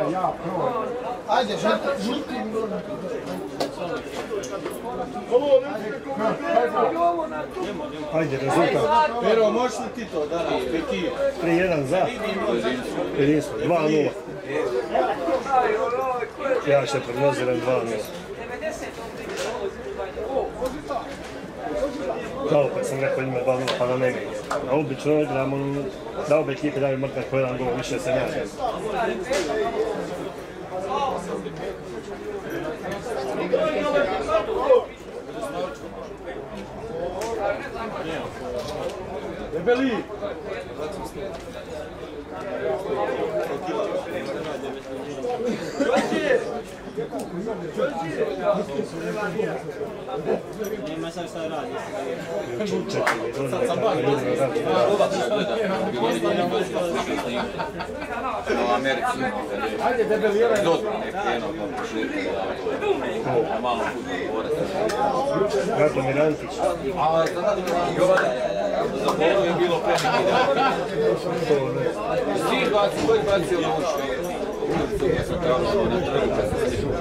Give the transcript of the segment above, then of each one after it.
Ajde, žuti. Ajde, rezultat. Pero, možeš li ti to danas? 3-1 za. Jedinstvo, 2-0. Ja še prognoziram 2-0. Kao kad sam rekao ima 2-0 pa da ne gledam. A obično igramo da obe ekipe daju mrtak po jedan gol, više se ne radi. Debeli! Nema sad šta radi. U Americi Ajde, debeliraj! malo futbol Gato Mirantić. A za polu je bilo pre neki dan. Svi koji bacio na ušte. Ja sam kao na trgu kad sam se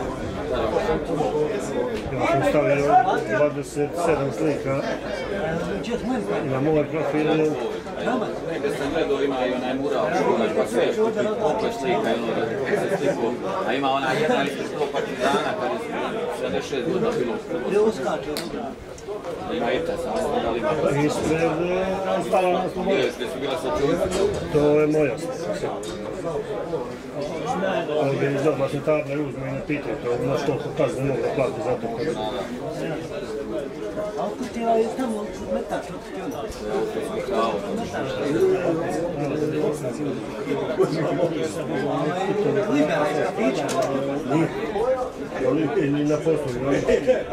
Ja sam stavio 27 slika i na moj profil. Negdje sam gledao, ima i onaj mural, pa sve opet slika, a ima ona jedna ispred 100 partizana kada je 76 godina bilo u Hrvatskoj. Ima i ta samo, da li ima? Ispred stala na slobodu. Gdje su bila sačuvstva? To je moja slika. Organizor masnitarne uzme i ne pitaju to, znaš koliko kazne mogu da plati za to kad... A otkud ti je tamo metak, otkud ti onda? Libera je priča. Nije, ni na poslu, nije.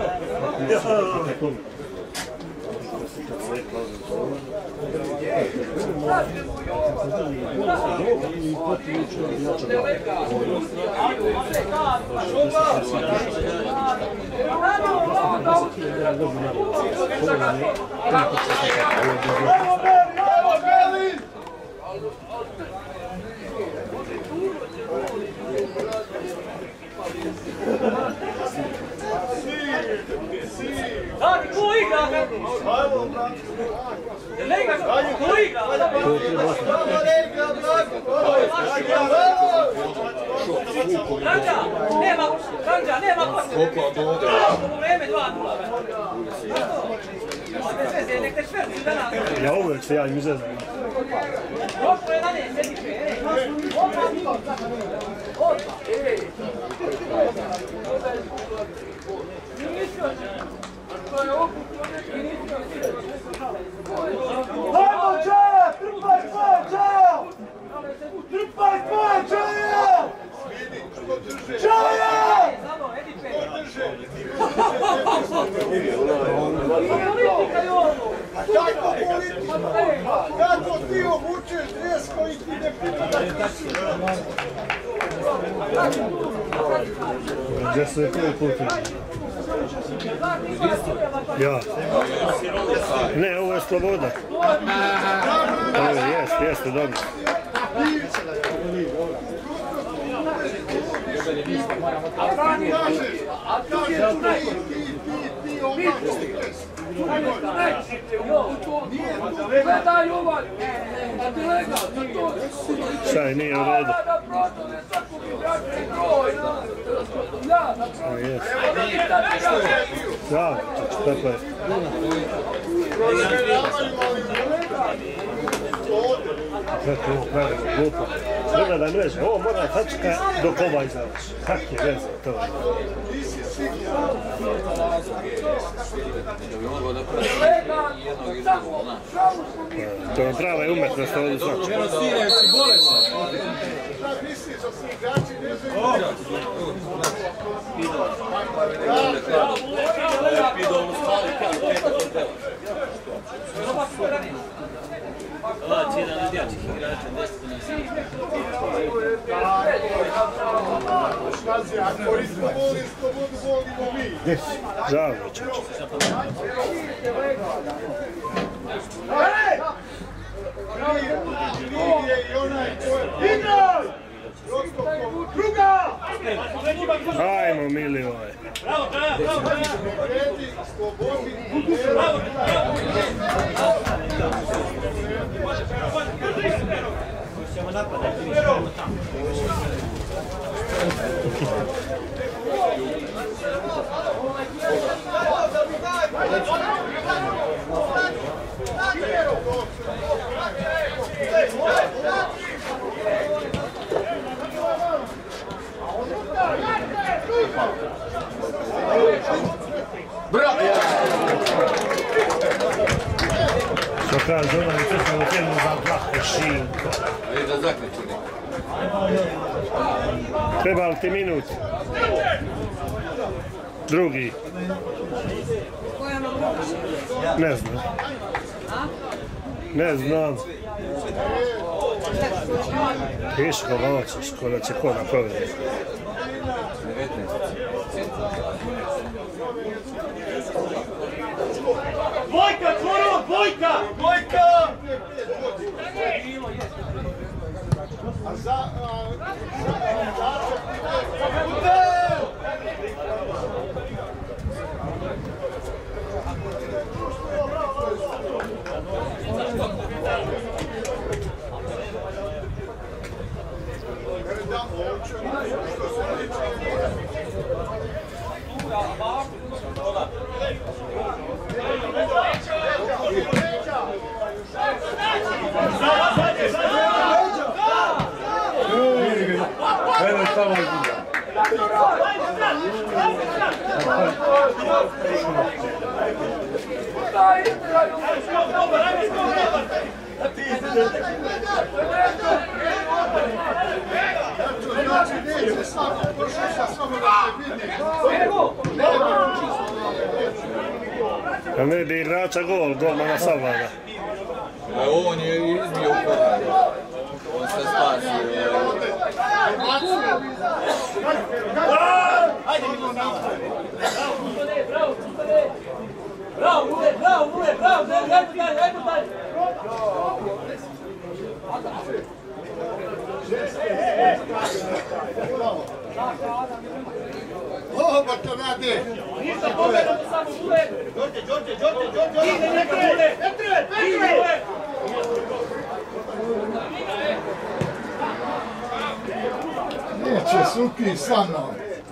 Dani, ko igra? Lega, ko igra? Ranđa, nema potrebe. U vreme 2-0. Ja uvijek se javim izazvam. Dobro je na ne, sedi pe. Hajmo, Čaja! Trpaj svoje, Čaja! Trpaj svoje, Čaja! Čaja! Kako politika? Kako ti obučeš dres koji ti ne pripada? Gdje se je koji put? Ja. Ne, ovo je sloboda. Ovo jeste, dobro. Šta nije u redu? Da, tako je. Sve to ovo pravimo glupo. Treba da mreže, ovo mora tačka dok ovaj završi. Kak je veze to? To je prava umetnost ovdje znači. Pero sine, si bolestan. Šta misliš da si igrači ne znaju? Jedan od jačih igrača, nešto nas Škazi, ako isto voli, volimo mi. Gdje si? Žao, čoče. Lige i onaj ko je... Igraj! Prosto Ajmo, Milivoj. Bravo! Što kaže onaj crkveno film za Vlaho Šinko. Ajde da zaključili. Treba li ti minut? Drugi. Ne znam. Ne znam. Piši koga hoćeš, ko da će ko da provjeri. 19. Dvojka, čvoro, dvojka! Dvojka! A za... A ne bi igrača gol, golmana savlada. On je izbio u korak. On se spasio. O, pa to rade! Ništa pobjeda to samo bude! Đorđe! Ide neka bude! Petre! Neće Suki sa mnom.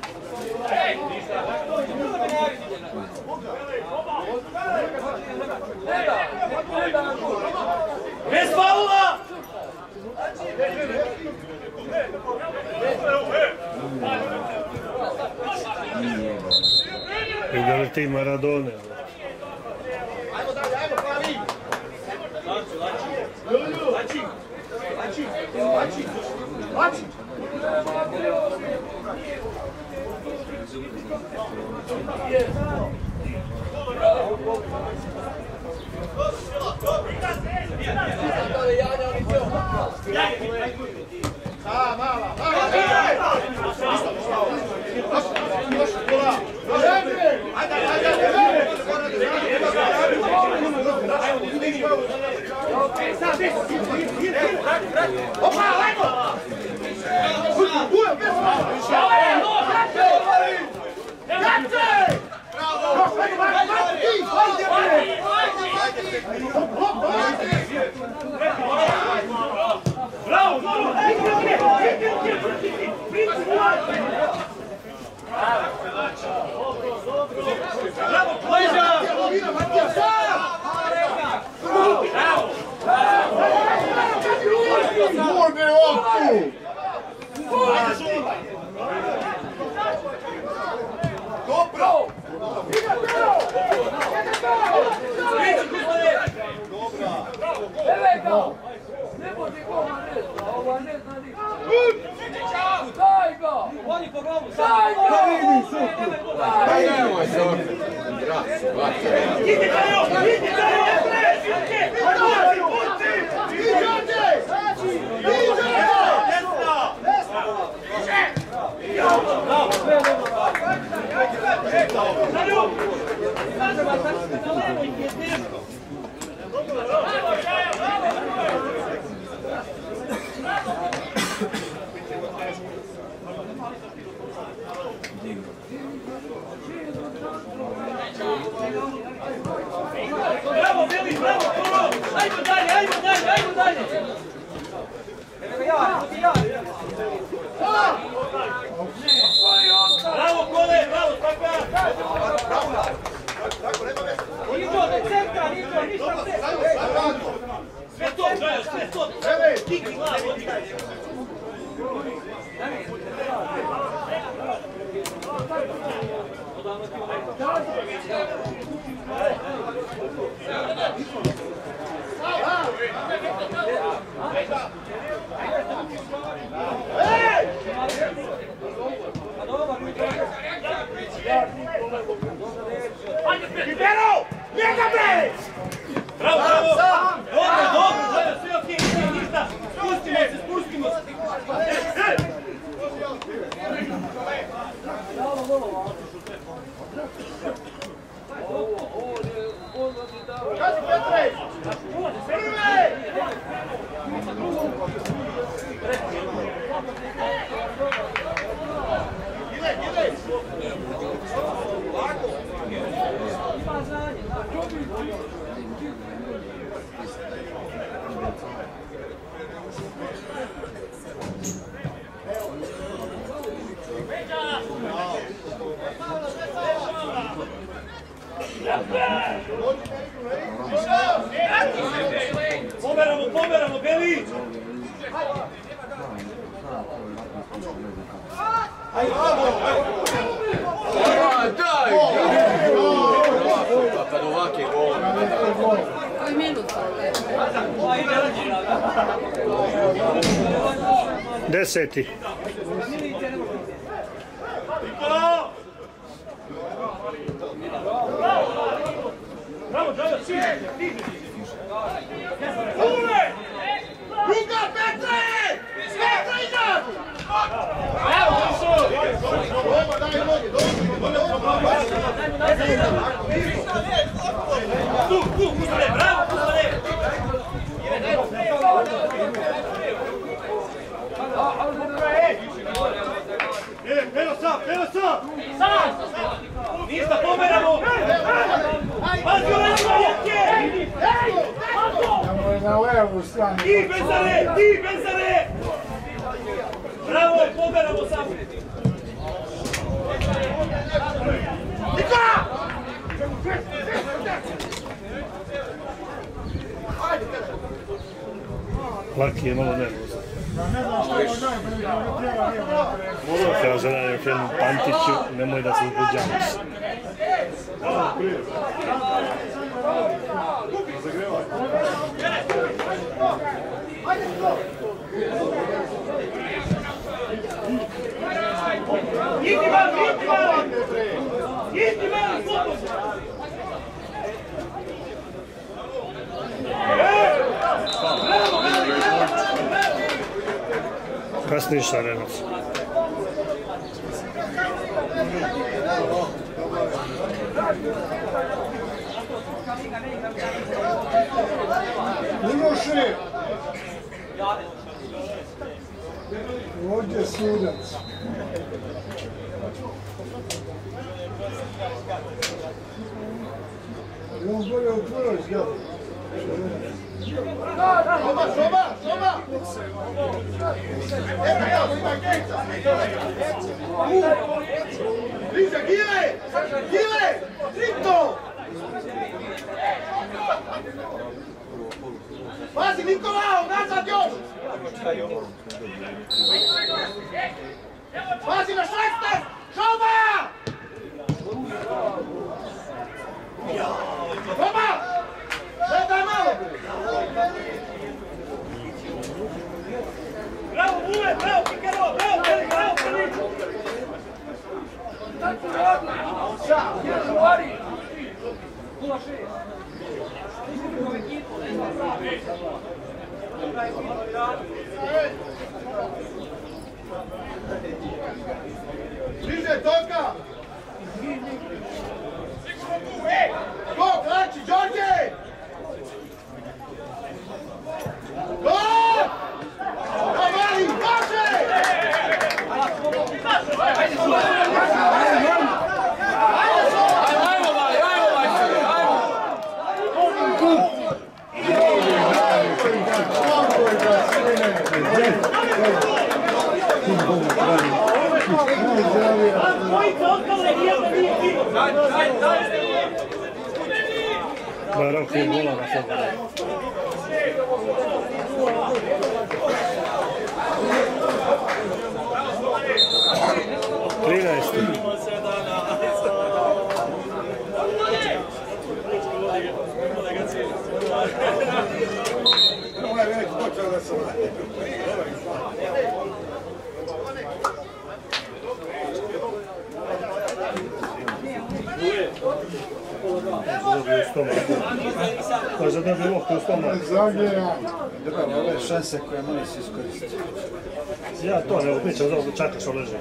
Bez faula! Vidjeli ti Maradone. Ajmo dalje, ajmo pravi! Lači! Bravo, Beli, bravo, Kuro! Ajmo dalje, ajmo dalje, ajmo dalje! Bravo, Kole, bravo, Spaka! Ništa, ne centra, ništa, sve to, Žajo, sve to! Kiki, glavu, odikaj! Libero! Njega bre! Bravo, bravo! Dobro, Žajo, sve okej, ništa! Spustimo se! Kazi Petre! Prve! Ide! Pomeramo, Beli! Daj! Kad ovakve gol. Koji minut? 10. Bravo, Žajo, stiži! Ruka Petre! Petre iza! Evo, Dušo! Daj noge, Tu, Kuzmane, bravo, Kuzmane! Eno sam! Ništa, pomeramo! Pazi, ovaj je! Na levu stranu. Ti Benzare! Bravo, pomeramo samo! Nikola! Laki je malo nervozan. Kaže na jednom filmu Pantiću, nemoj da se uzbuđavaš. Idi van, slobodno! Kasniš, Arenac. Unoši! Ovdje sudac. On bolje otvoriš, ja. Šoma! Evo, ima Gejca! Bliže, Gile! Tripto! Pazi, Nikolao, nazad još! Pazi na 16! Šoma! Šoma! Gledaj malo! Bravo, Bule, bravo, Pikero, bravo, Pelić! Bliže, Toka! Go, Klanči, Đorđe! Go! Mali, Bože! Rok je gola na sebe. Može da bi loptu u stomak. Dobro, ove šanse koje mora se iskoristiti. Ja to ne odličam, zato čaka što leže.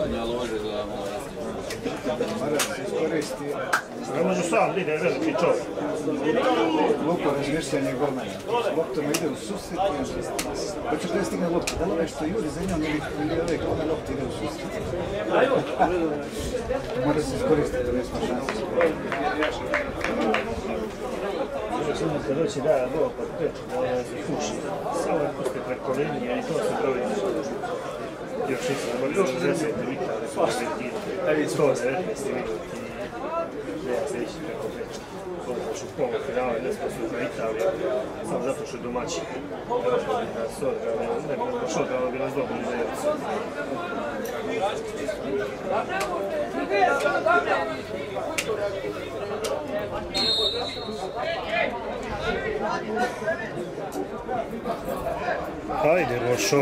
Mora se iskoristiti. Ne može sam, ide veliki čovjek. Lupo razmišljanje golmana. Loptom ide u susret. Hoće da je stigne lopta. Da li ove što juri za njom ili ove kome lopta ide u susret? Mora se iskoristiti, da nismo šanse. Samo kad doći daje gol pod preču, da se puši. Samo je pusti preko linije i to se pravi. Još nisam, još 60 minuta, ali su 119 minuta i nema se ići preko preču. Odlaš u polufinale, nesposobna Italija, samo zato što je domaći. Ne bi nas odgledalo, bi nas dobili za jednu. Hajde, Rošo.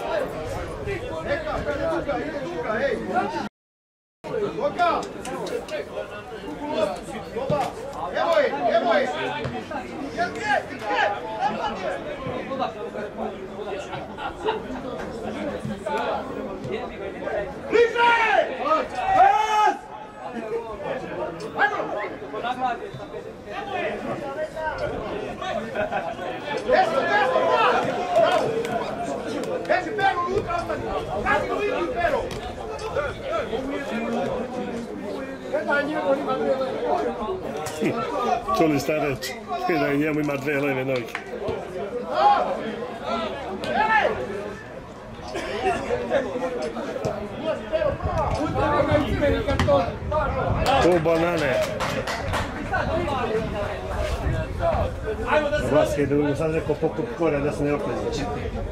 Čuli ste reći da njemu ima dve leve noge. Tu banane. Vlaski je da sad rekao poput kore da se ne oklezići.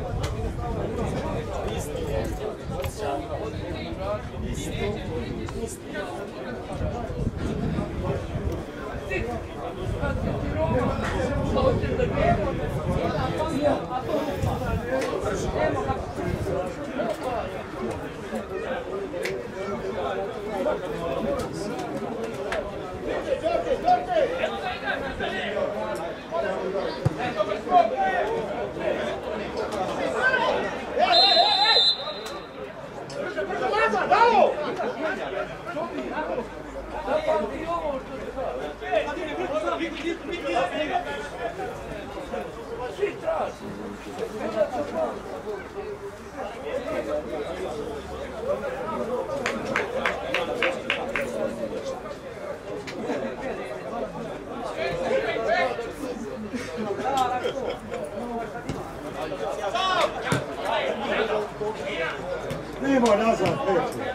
Nema nazad, Petru.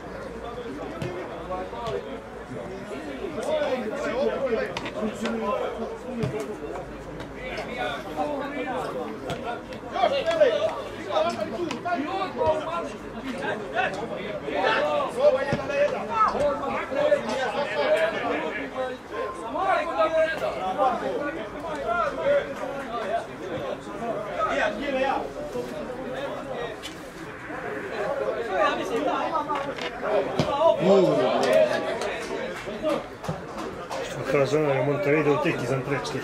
Kažano je Montevideo tek izan prečke.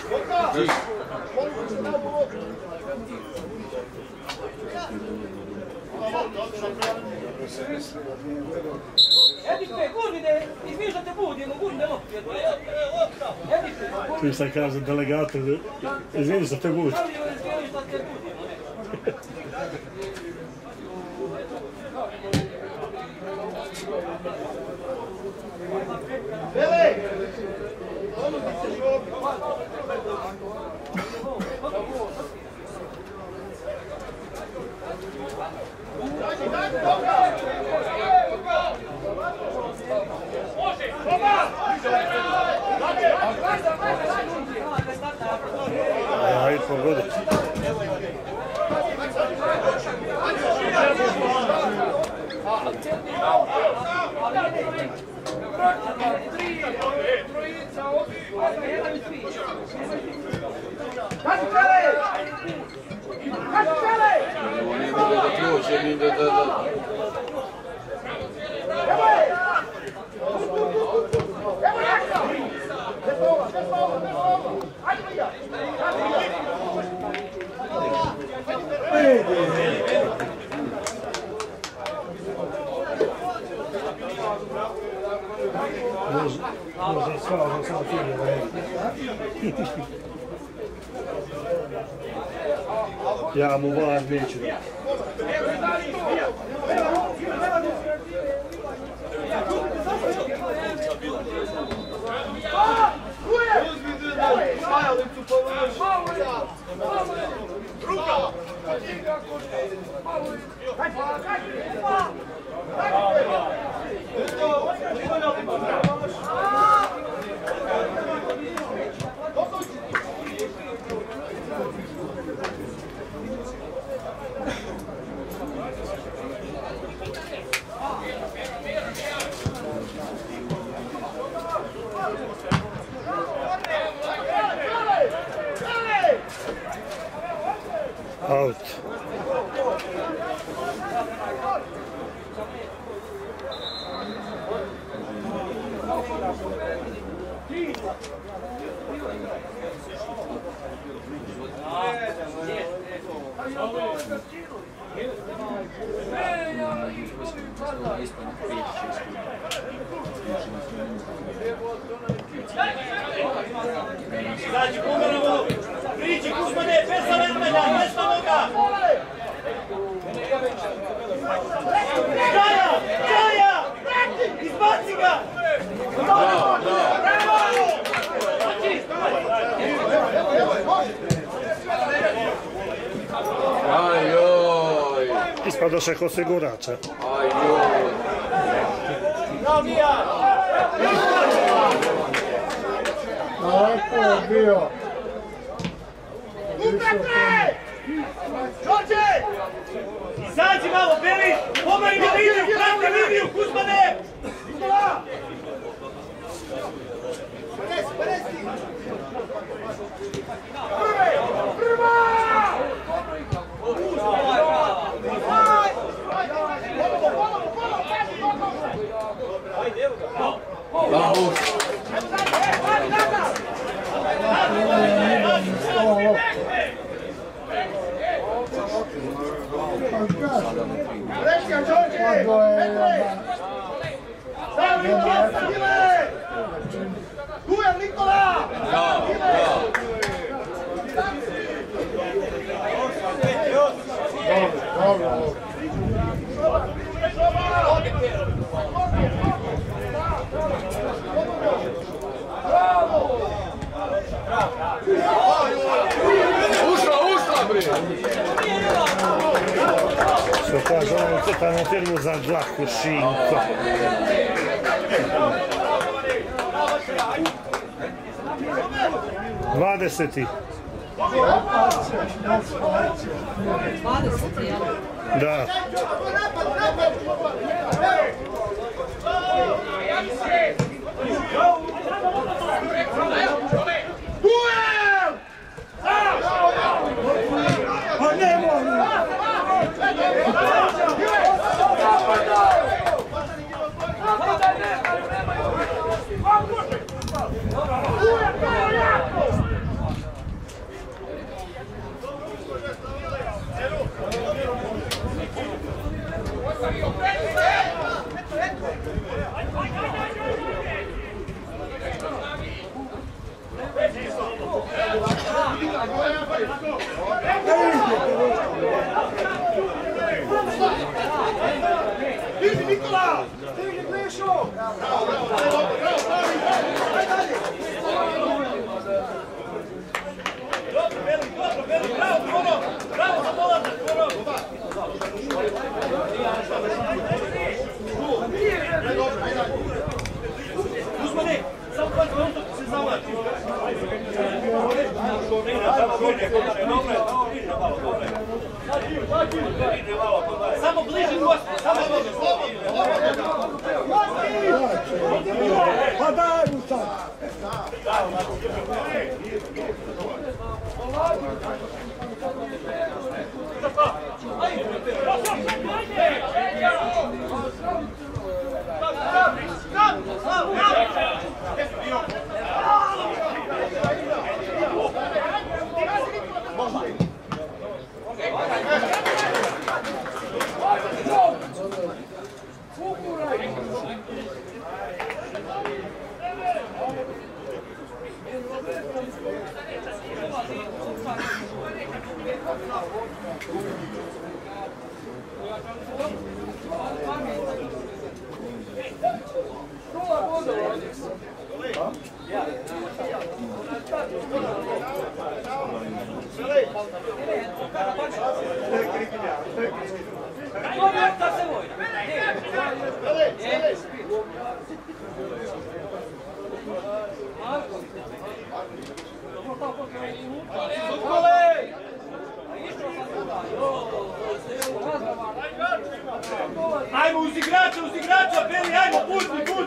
Edite, gurnite, izmišljate budimo, gurnite loptu. Tu sam kaže delegatu, izvini što te budi. Ajde pogoditi. Ne može da prođe ni da... Može stvarno samo filje da vidi. Ja mu var neću da. Out. Izađi pomeramo! Priđi Kuzmane, bez zavrtanja, bez noga! Čaja! Čaja! Izbaci ga! Bravo, ajoj! Ispadošek osigurača. Ajoj! Bravo, Mija! Tako je bio. Uprate! Đorđe! Izađi malo, Beli! Pomeri ga Liviju! Prate Liviju, Kuzmane! Nikola! Prva! Bravo! Rečka, Đorđe! Stavi Nikola! Tu je Nikola! Bravo, bravo! Dobro. Ušla, bre! Što kaže, ono crtano intervju za dlaku šinko. Dvadeseti. 20, jel? Da. Vidi Nikola! Stigni blišu! Dobro, Beli, bravo, bravo za dolazak, Samo bliže goste, samo bliže. Pa daj mu sad! Ajmo uz igrača, Beli, ajmo, pusti!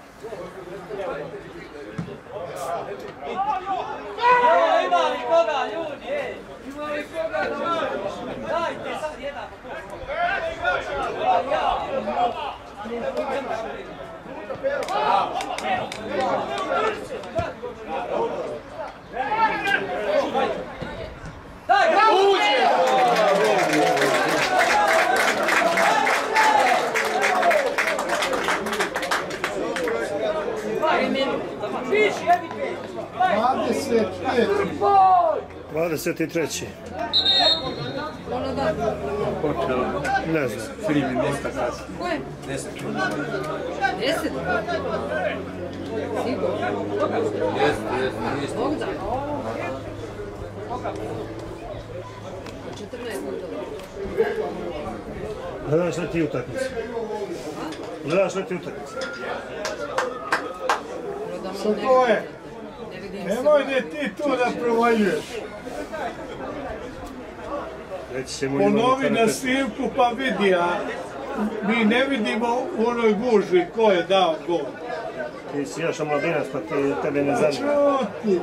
Ima li koga, ljudi, Ima li koga, dajte sad jedan. Viši, jedni 23. Ono da. Ne znam. Ko je? 10? Sigurno? Bogdan? 14 Gledaš li ti utakmice? Gledaš li ti utakmice? Što je? Nemoj da ti tu da provaljuješ. Ponovi na snimku pa vidi, a mi ne vidimo u onoj gužvi ko je dao gol. Ti si još omladinac pa tebe ne zanima. Čuti!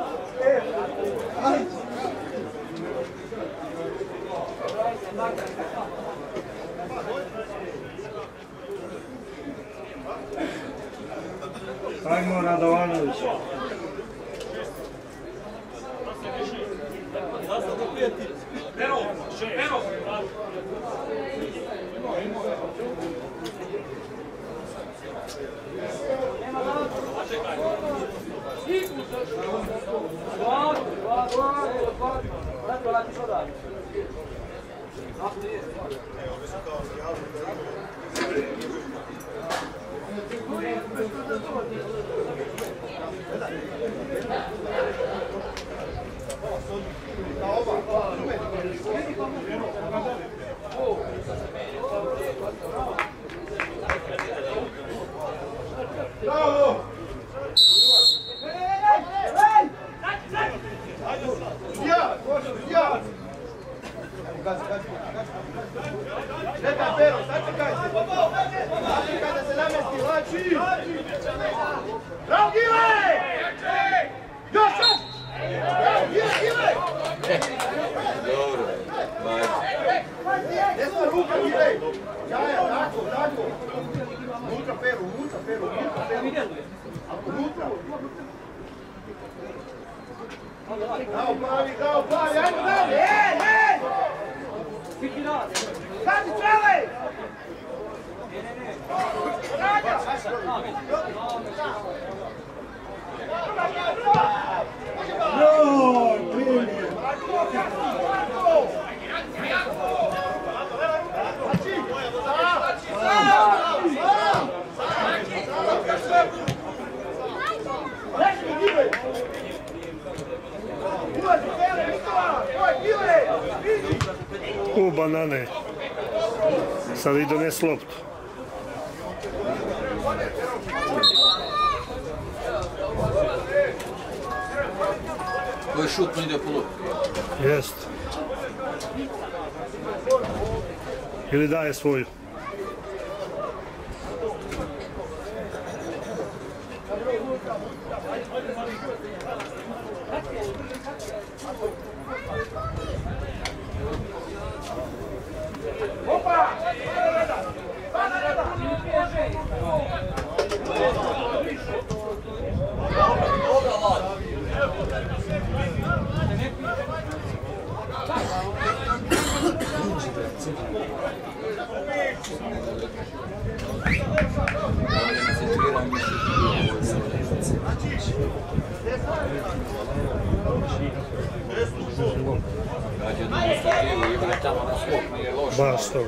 Ajmo Radovanović. Dao pravi, ajmo dalje! Kaži strelej! U banane. Sad i dones loptu. Koji šutno ide po lupu. Jest. Ili daje svoju. Baš to.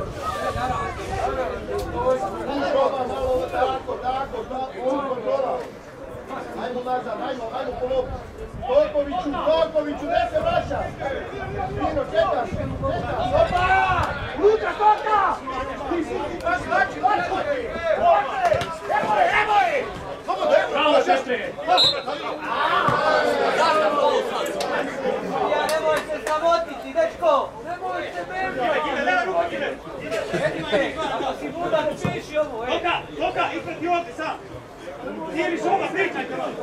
Ajmo nazad, ajmo po lopu. Tokoviću, gdje se vraća? Dino, čekaš. Opa! Luka, toka! Lači! Evo je! Bravo, sestre! Nemoj se samotiti, dečko! Nemoj se bebiti! Nema ruka, Gine! Ako si budan, piši ovo, Toka, ispred ti ovdje sam! Nije više ovoga, pričajte vam!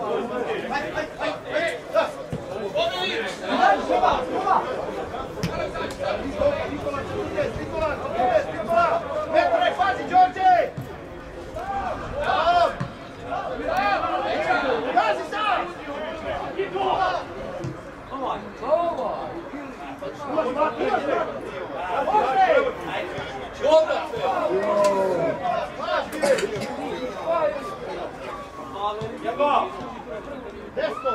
Nikola! Metre, pazi, Đorđe! Gazi sam! Desno!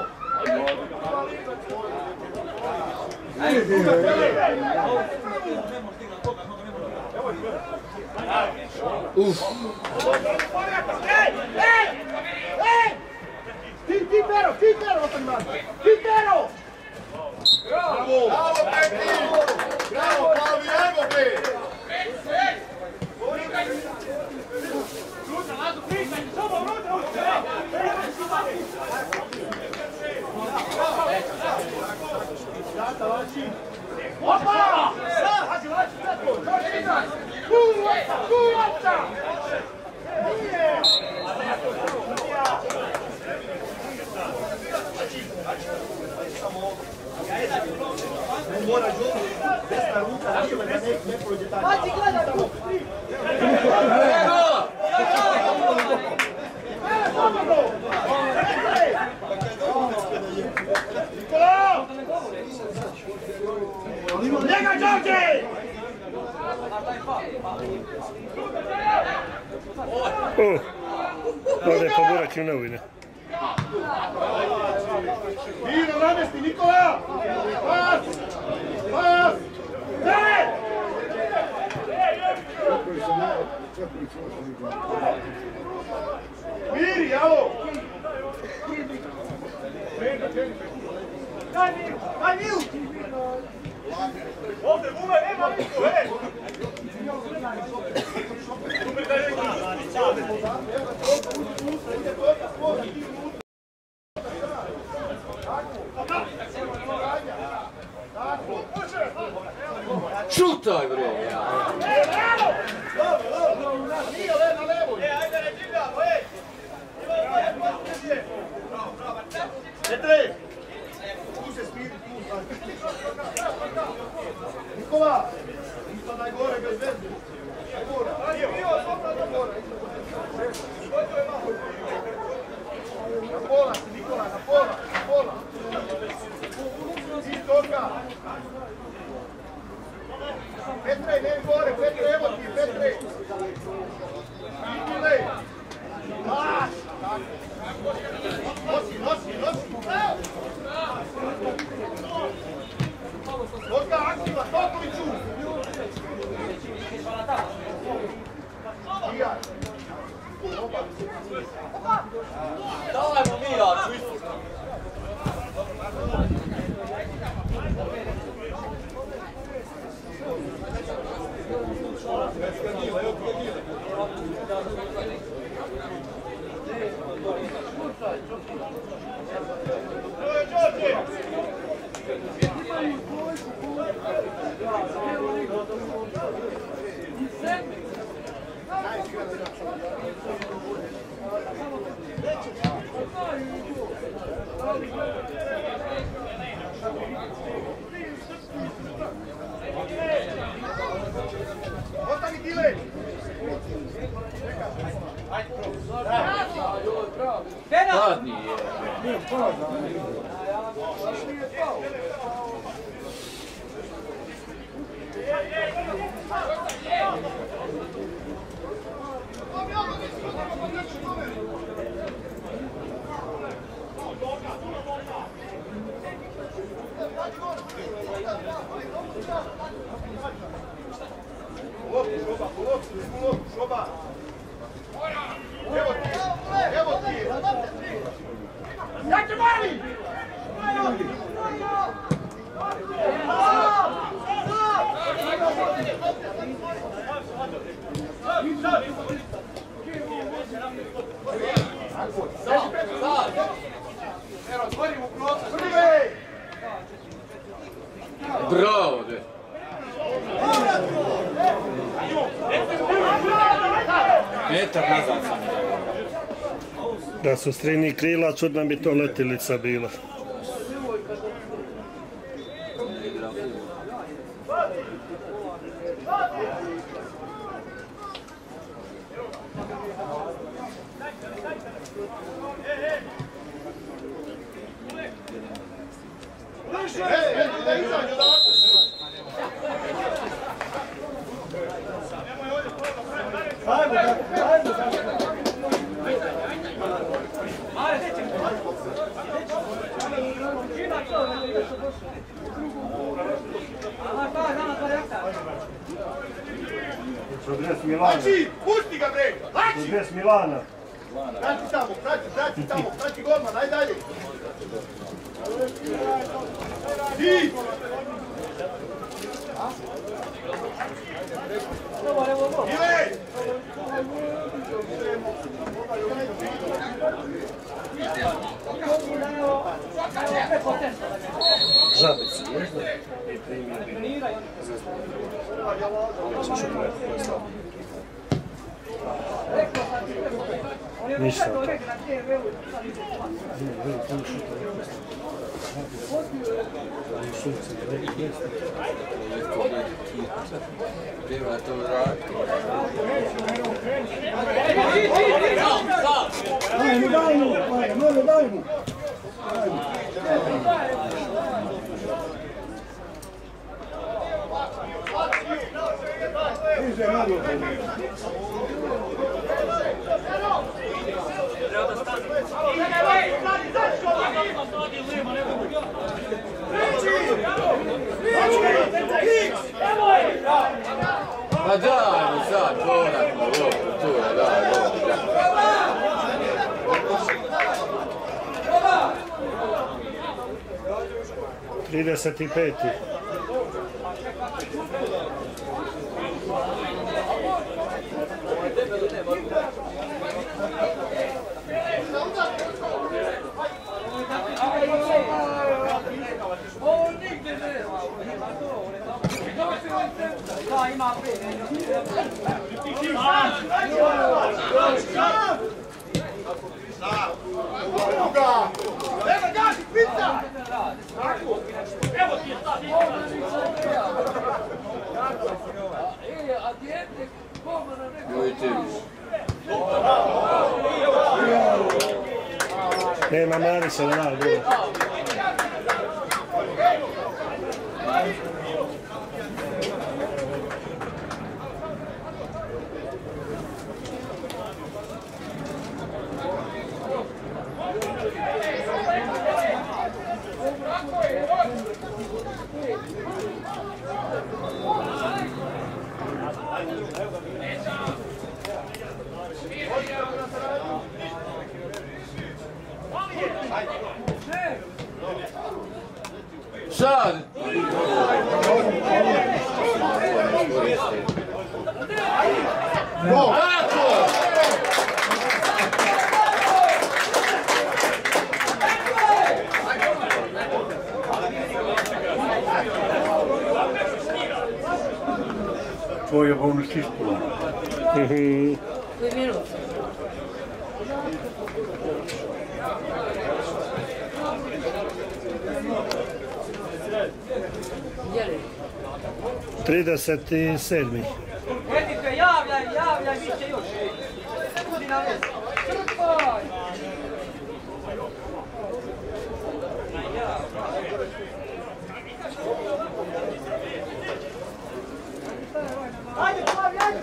Ti Pero! Bravo, Peti! Bravo, Plavi, ajmo, Peti! Opa! Pazi, Lači, tako! Kuvaca! Mora Đuro, desna ruka, da ne prođe tako. Pazi, gledaj tu! Nikola! Njega, Đorđe! Ode po buraki u novine. Dino, namesti, Nikola! Pas! Daj! Miri, alo! Daj Milu! Ovdje gume, nema niko, Šutaj, bre! Nije na levo! Ajde, ne čigamo, Petre! Tu se smiri, tu. Nikola! Ispadaj gore bez veze. Na pola si, Nikola, na pola. I toka. Petre, ne gore, Petre, evo ti, Petre. Idile. Maš! Nosi. Toka, aktiva, Tokoviću. Dajmo mi, ja, čuj! Đorđe! Ostani Dile! Hladni je. Šoba! Evo ti! Dajte mali! Bravo, de. Metar nazad sam. Da su strini krila, čudna bi to letilica bila. Hači, pusti ga bre! Hači! Udres Milana. Prati tamo, prati golman, ajde dalje! Ti! Ile! Žabicu, možda? I primio bi. Ništa. Treba to vratiti. Daj mu! Pa daj mi sad, povratno, kultura, daj, dobro. 35. Nema Marisa da da bilo. Sad! Tvoj je bonus ispuno. Koji minut? Jeli? 37. Edite, javljaj, vi će još. Budi na vezi. Crpaj! Ajde, Slavi, ajde!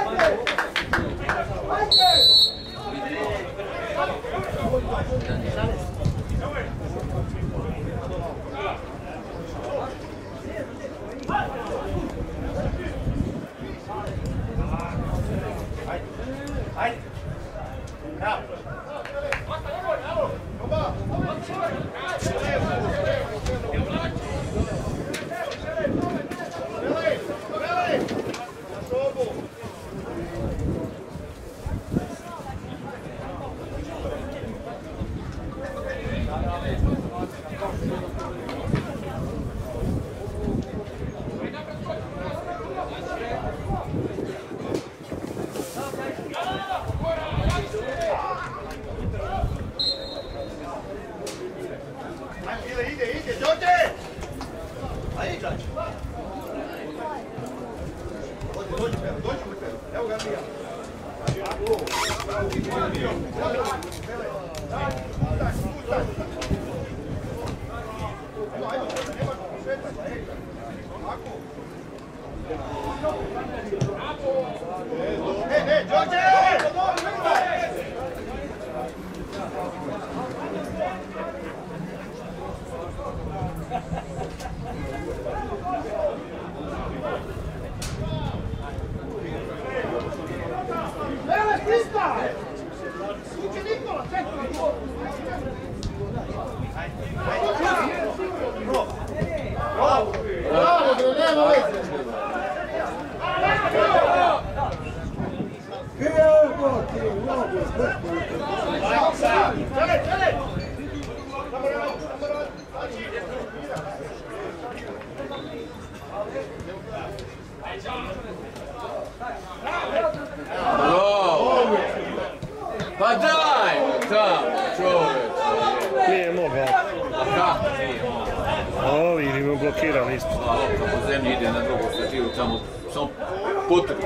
Pa daj tamo, čovječ! Nije mogao. Kako nije mogao? Ovi imamo blokiran isto. Kako zemlji ide na drugu stativu, tamo samo potrebi.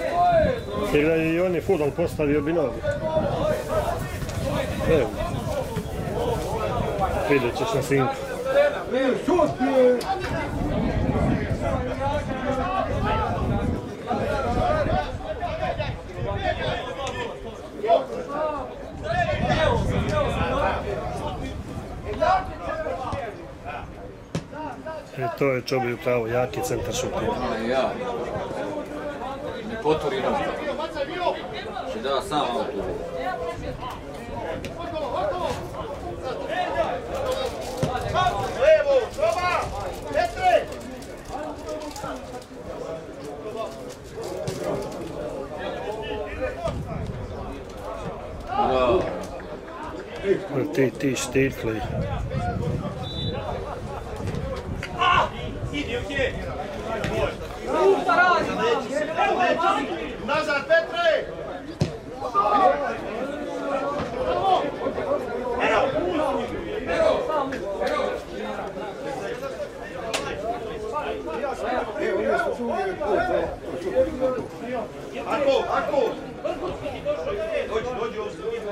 Jer da je i on je fudbal postavio bi nogu. Evo. Vidjet ćeš na snimku. To je Čobi upravo, jaki centar šutir. Ja. Ne potvori nam. Še da sam auto. Levo, Šoba! Petre! Bravo. Ti štikli. Idi, okej! Ruta radi! Nazad, Petre! Ako! Dođi ovdje.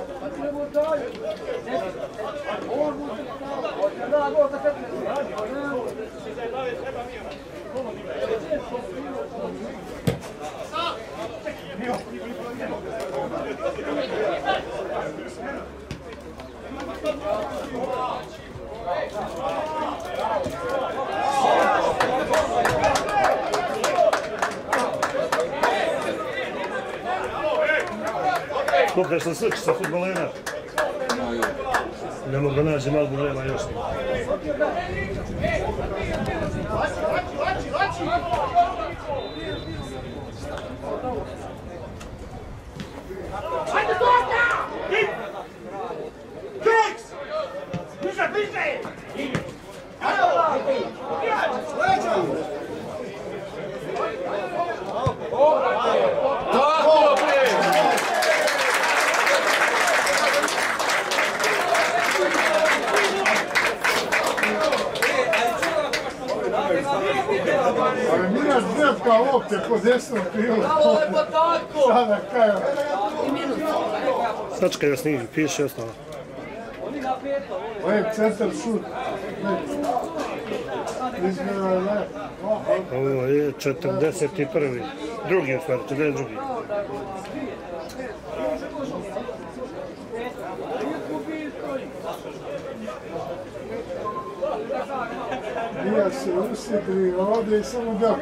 Kukaš sam srčica futbolera. Ne mogu da nađem album, nema još nije. Lači! Ajde, Dota! Keks! Bliže! Tako, bre! Idete po desnom krilu. Bravo, lepo tako! Sada kajo. Sačka još nije, piše ostalo. Lep centar šut. Izgleda je lep. Ovo je 41. Drugi u stvari, 42. Bija se usidri ovdje i samo da.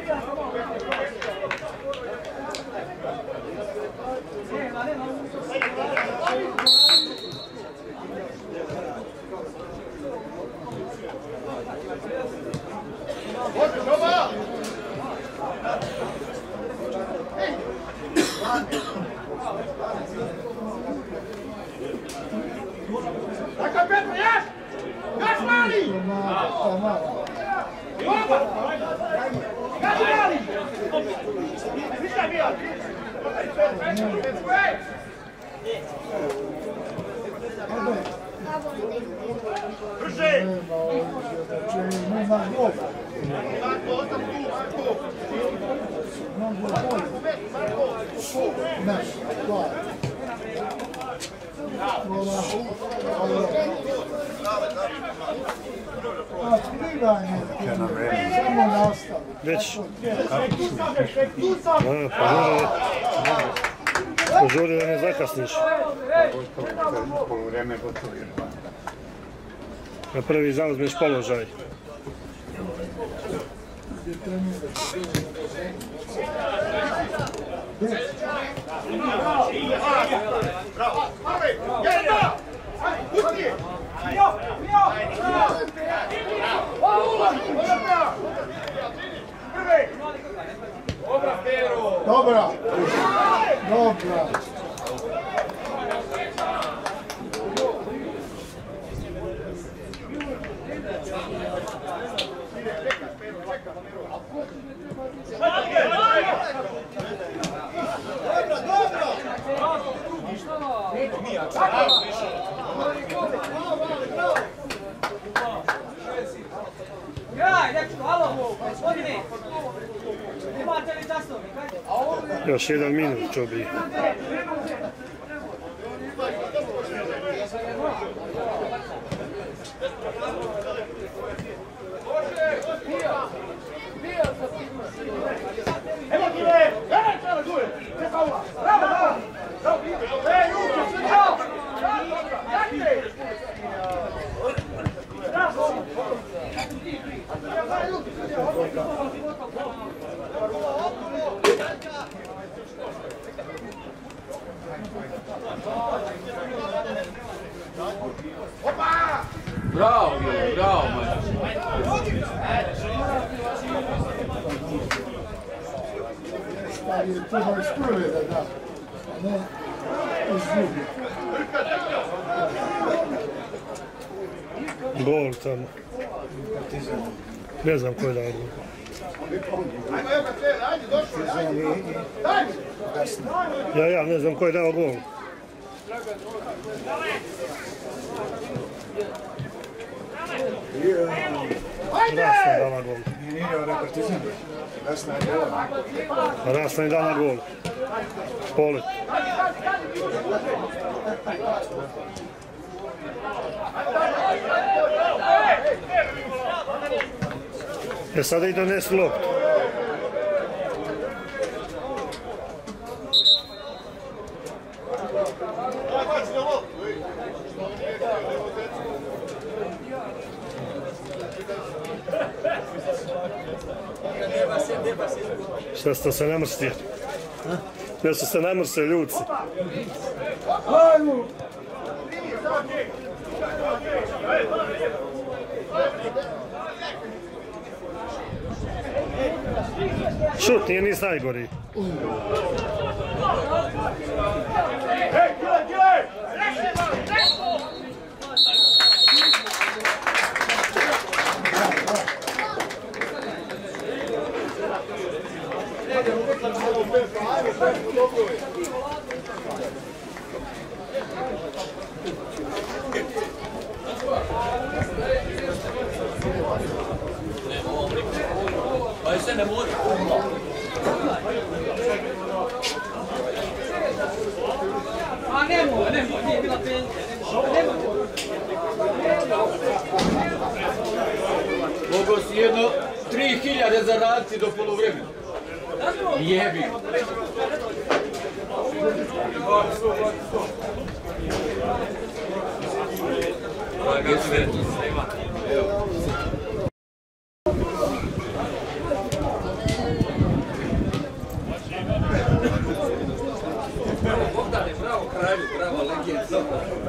Tako, Petro, jaš! Jaš, mali! Kaži, mali! Ništa bio! Brže! Nema gol. Naš, hvala. A plivanje, samo nastav. Već. Požuri da ne zakasniš. Polovreme gotovo je. Na prvi zauzmeš položaj. Dobra. Dobra. Graj, dečko, alo, gospodine! Imate li časnovi? Još 1 minut će biti. Evo ti le! Evo čelo duje! Bravo, bravo! Ej, Luka, sve bravo! Dakle! Bravo! Bravo, bravo, man. Stari je treba iz prve da da, a ne iz druge. Gol tamo. Ne znam ko je dao gol. Ja, ne znam ko je dao gol. Rasna je dala gol. Nije ovaj Partizan. Rasna je dala. Rasna je dala gol. Polet. Sada i donesi loptu. Šta ste se namrstili? Šta ste se namrstili, ljudci? Šut, nije nis najgori. Pa se ne može. A nemoj, nije bila penzija, nemoj. Mogo si jedno 3000 zaraditi do polovremena. Jebi. Bravo kralju, bravo legenda.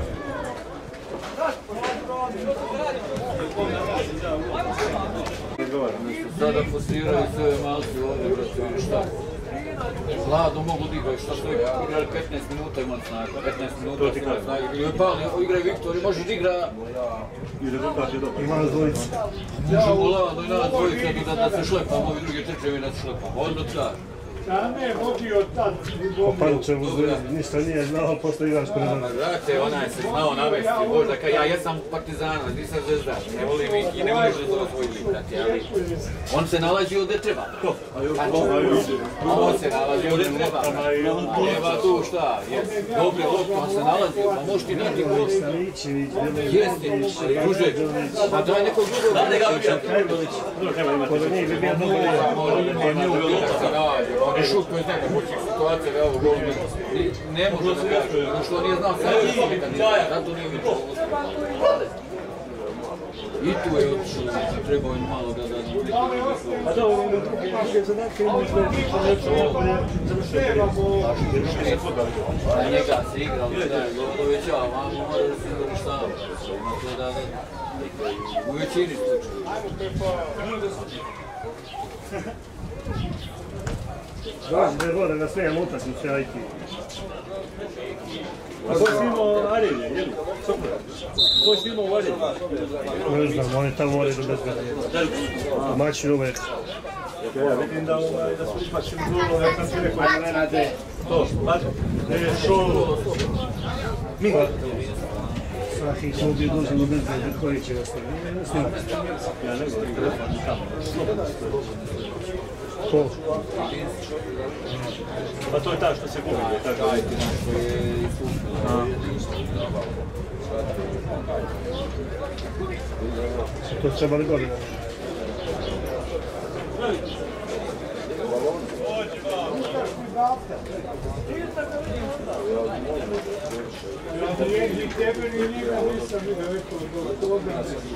Sada posiraju sve malci ovdje, brate, šta? Hladno mogu da igraju, šta su igrali 15 minuta imali snagu, 15 minuta imali snagu. Ili pali, igraju Viktor i može da igra... Ima nas dvojica. Možemo lavno i nas dvojica da se šlepamo, ovi drugi trčevi da se šlepamo. Onda čar. Ja ne vodio tad. O Pančevu ništa nije znao, posle igraš pre nama. Brate, onaj se znao navesti, možda kad ja jesam partizana, nisam zvezdaš, ne volim ih i ne volim da to svoj lik, brate, ali on se nalazi ovdje treba. On se nalazi ovdje treba. Nema tu šta, dobre lopke, on se nalazi, pa možeš ti dati gol. Jeste, Ružek, pa daj nekog drugog. Da ne ga vidim. Kod njih bi bio mnogo je šut koji zna da počne situacije da ovo gol ne može da gaže, ono što nije znao sada da je kandidat, zato nije vidio. I tu je otišao, trebao im malo da A da, ovo je drugi maške zadatke, imamo sve na njega se igrao, da je Godovića, a vamo mora da se izgorištava. Imate da u većini slučaju. Dođi da je voda da sve imam utakmice, aj ti. A ko si imao Arilje, jeli? Ko si imao Arilje? Ne znam, oni tamo moraju da bezgleda. Mači uvek. Ja vidim da su ispačili golo, ja sam svi rekao da ne rade to. Ne je šolo. Mingo. Svaki klub je dužan da bezgleda, koji će ga staviti. Ja ne govorim, telefon tamo. Ko? Pa to je ta što se gubi, tako da je ti naš koji je to treba li godina? Ni tebe ni njega nisam vidio do toga.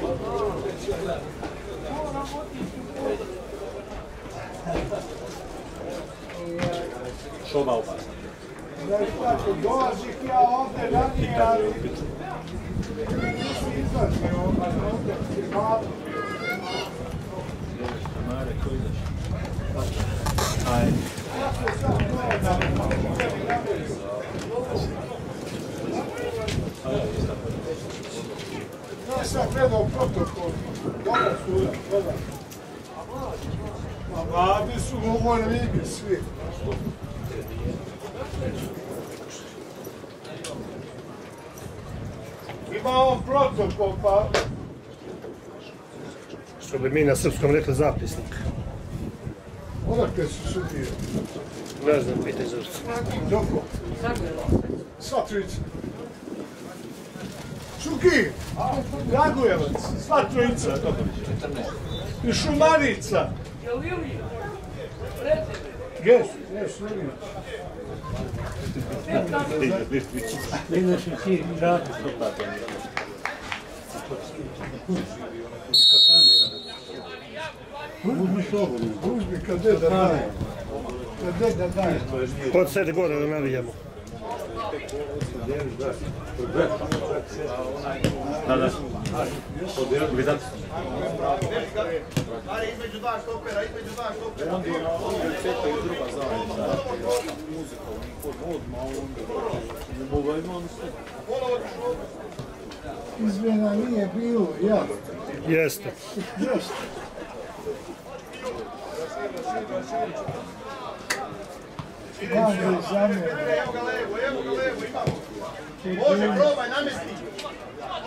Šoba opasna. Dolazih ja ovdje ranije, ali nisi izlazio ovdje. Mare, ko ideš? Ajde. Ja sam gledao protokol. Dobar su, dobar. A mladi su u ovoj ligi svi. Ima on protokol, pa... Što bi mi na srpskom rekli zapisnik. Odakle su sudije? Ne znam, pitaj zašto. Doko? Sva trojica. Čuki! Dragujevac, sva trojica. I Šumarica. Jel Ilija? Jes, Ilija. Vidiš i ti gratis poplatili. Uzmi slobodno. Uzmi kad deda daje. Kad deda daje. Kod sedi gore da navijamo. Da. Vidati. Mare, između dva štopera. Onda je ovdje cepaju druga zajednica. Muzika, oni kod odmah, onda ne mogu ima ono sve. Izmjena nije bilo, ja. Jeste. Jeste. Kaže za mene. Evo ga levo, imamo. Može, probaj, namesti.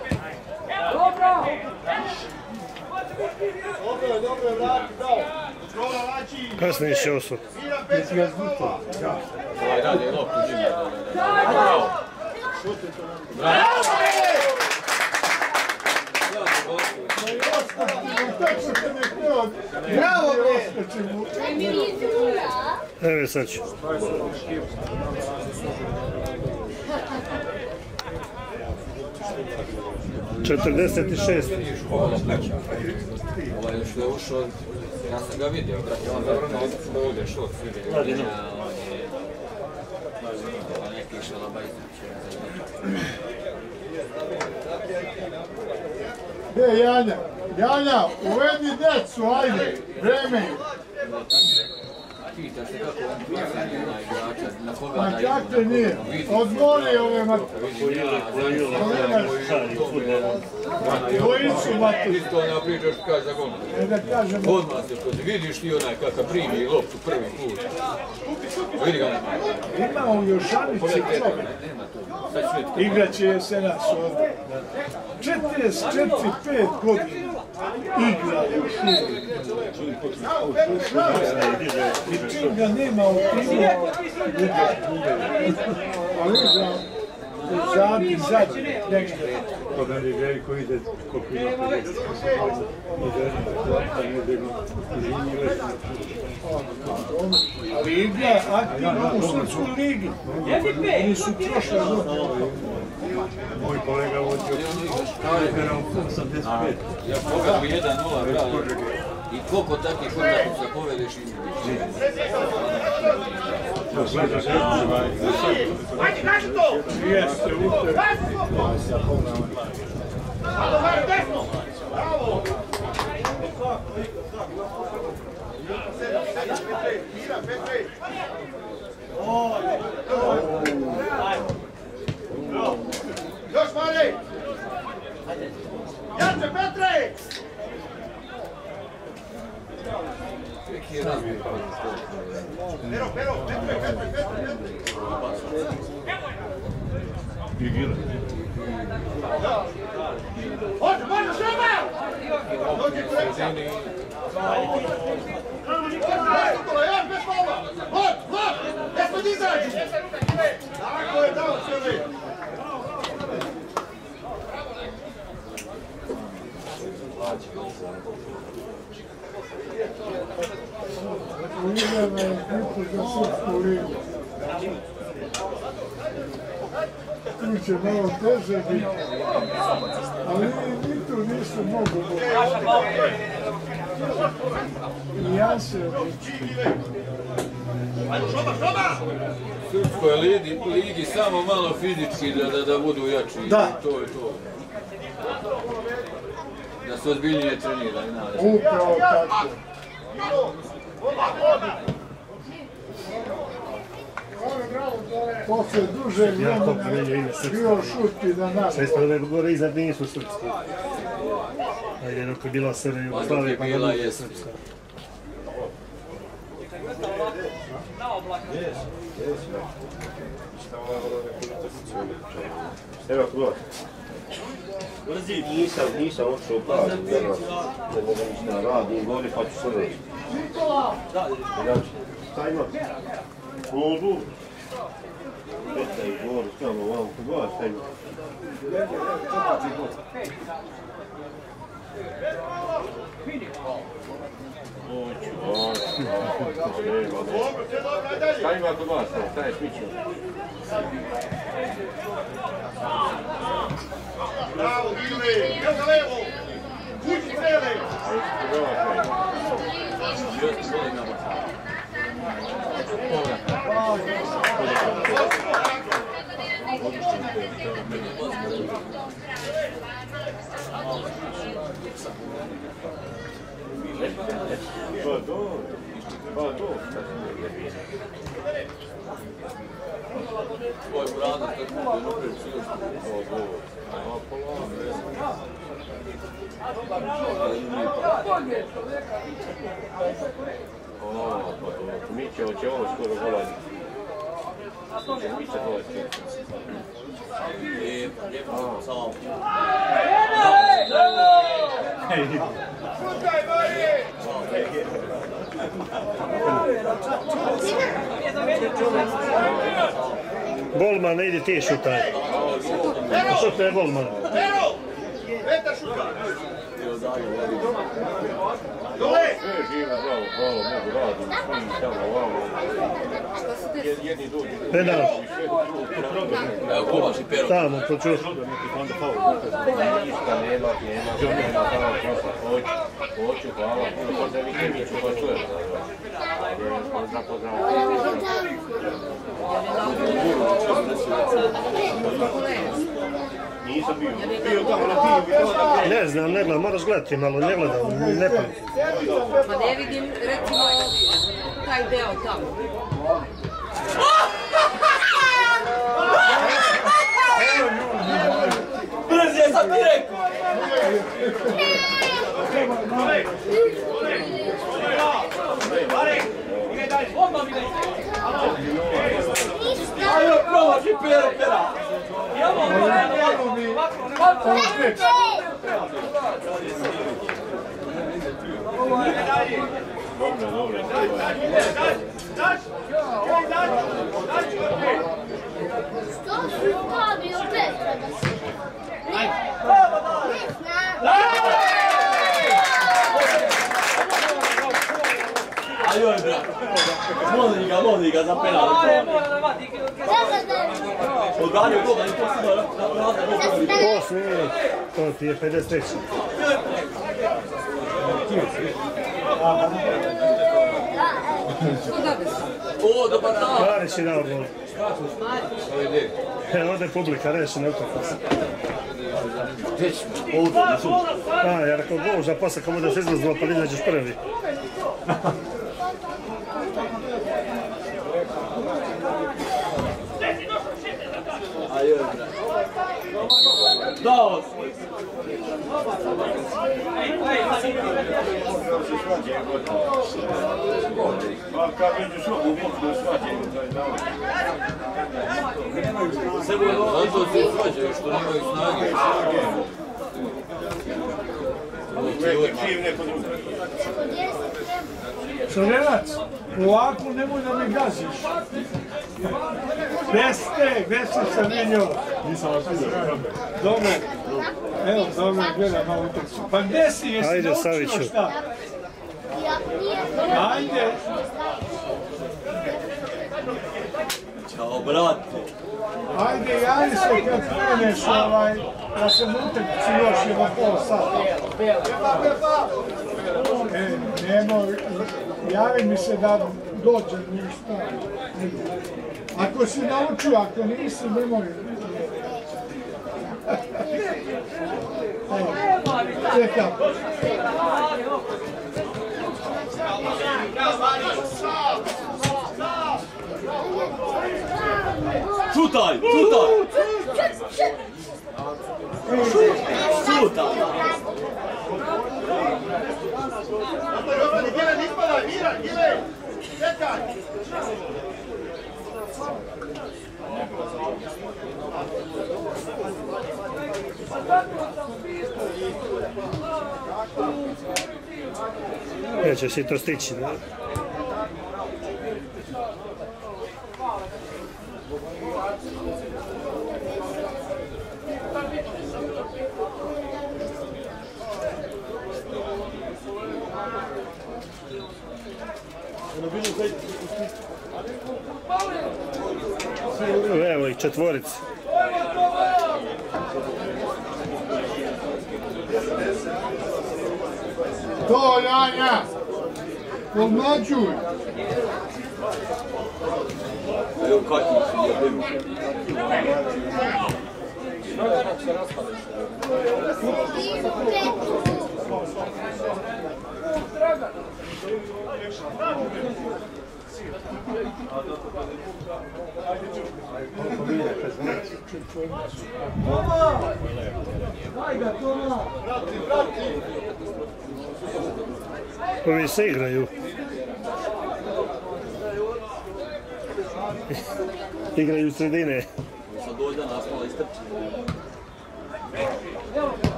Dobro! Dobro je, vrati, dao. Kasnije će osud. Jesi ga zvuto? Ovaj radi loptu džima. Bravo. Bravo! Bravo! Evo sad ću. Ovaj što je ušao, ja sam ga vidio, brate, on zavrnuo što ovdje šut, vidio. On je kiša Labajzić. Gdje Janja? Janja, uvedi decu, ajde, vreme. Pitaš se kako on pisanje na igrača, na koga da Ma idu, kak te nije? Odmori ove dvojicu matu. Isto ona pričaš kaže za gol. Odmah se što vidiš ti onaj kakav primi loptu prvi put. Vidi ga nema. Ima u Jošanici čovjek. Igraće jesenas ovdje. 44-5 godina igra još uvijek. I čim ga nema u timu, ali igra zadnji, nešto. Koga je Veljko ide koliko ima 50. Ali igra aktivno u Srpskoj ligi. Oni su prošle godine. Moj kolega vodio u 85. Ja pogledam 1-0 brale. I koliko takvih utakmica povedeš i Ajde, kaži to! Jeste, uter. Alo, desno! Bravo! Još mali! Jače, Petre! Pero, Petre! Može, šume! Dođi tu reći! Jan, bez bola! Hod! Desno ti izađi! Tako je, dao se vi! Uljeva je ekipu za Srpsku ligu. Tu će malo teže biti, ali ni tu nisu mogu bolje. I ja se u Srpskoj ligi samo malo fizički da budu jači. Da. To je to. Da se ozbiljnije treniraju. upravo tako. Posle duže vremena bio šuti na nas. Sve strane gore iza nisu srpski. Ajde, dok je bila Srbija Jugoslavija, pa bila nije je srpska. Evo, Klor. Nisam otišao u pravi, ne mogu ništa radim, govori pa ću se reći. Znači, šta ima? Vodu. Peta i govori, stavno vam, koga šta ima? Šta ima kod vas, šta je smičio? Bravo, Gile! Evo ga levo! Kući cele! Tvoj brada, tako je napred Miće, hoće ovo skoro dolazi. Miće dolazi. Lijepo, samo. Šutaj, Marije! Bolman, ne idi ti šutaj. Što te je Bolman? Penal. Tamo, to čuš. Hoću, hvala, puno pozdravi Kemiću, ko čuje. Nisam bio tamo na tim. Ne znam, ne gledam, moraš gledati malo, ne gledam, ne pamtim. Pa ne vidim, recimo, taj deo tamo. Brže sam ti rekao! Ajde, promaši pera! Što su stavili opet? Ajoj, brat! Moli ga za penal! Odganio koga, ni to si da... Osmi, to ti je 53. O, dobar dan! Marić je dao gol. Ovdje je publika, reši ne utakmica. Ja rekao gol, za posle kad budeš izlazilo pa izađeš prvi. Ajoj, brat! Dao si! Zato se svađaju što nemaju snage. Šorenac, ovako nemoj da me gaziš. Gde si se menjao? Nisam vas vidio. Dobro. Evo, dobro, gledam malo utakmicu. Pa gde si, jesi naučio šta? Ajde. Ćao, brate! Ajde, javi se kad kreneš da se utakmici još jedno pol sata. Nemoj, javi mi se da dođe ništa. Ako si naučio, ako nisi, nemoj. Čekam. Šutaj! Šutaj! Neće si to stići, da? Evo ih četvorici. To, Janja! Pomlađuj! Evo kakvi su jebim. Ovi se igraju. Igraju u sredine. Sad dođe naspala istrči.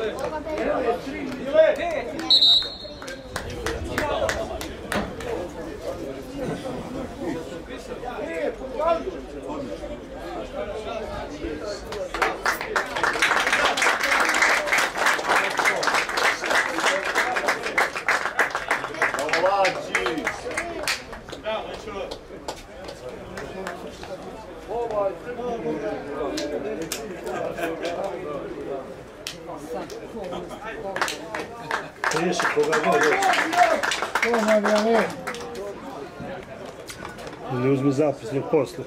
Riješi koga god reći. To nam je ne. Ne uzmi zapisnik poslu.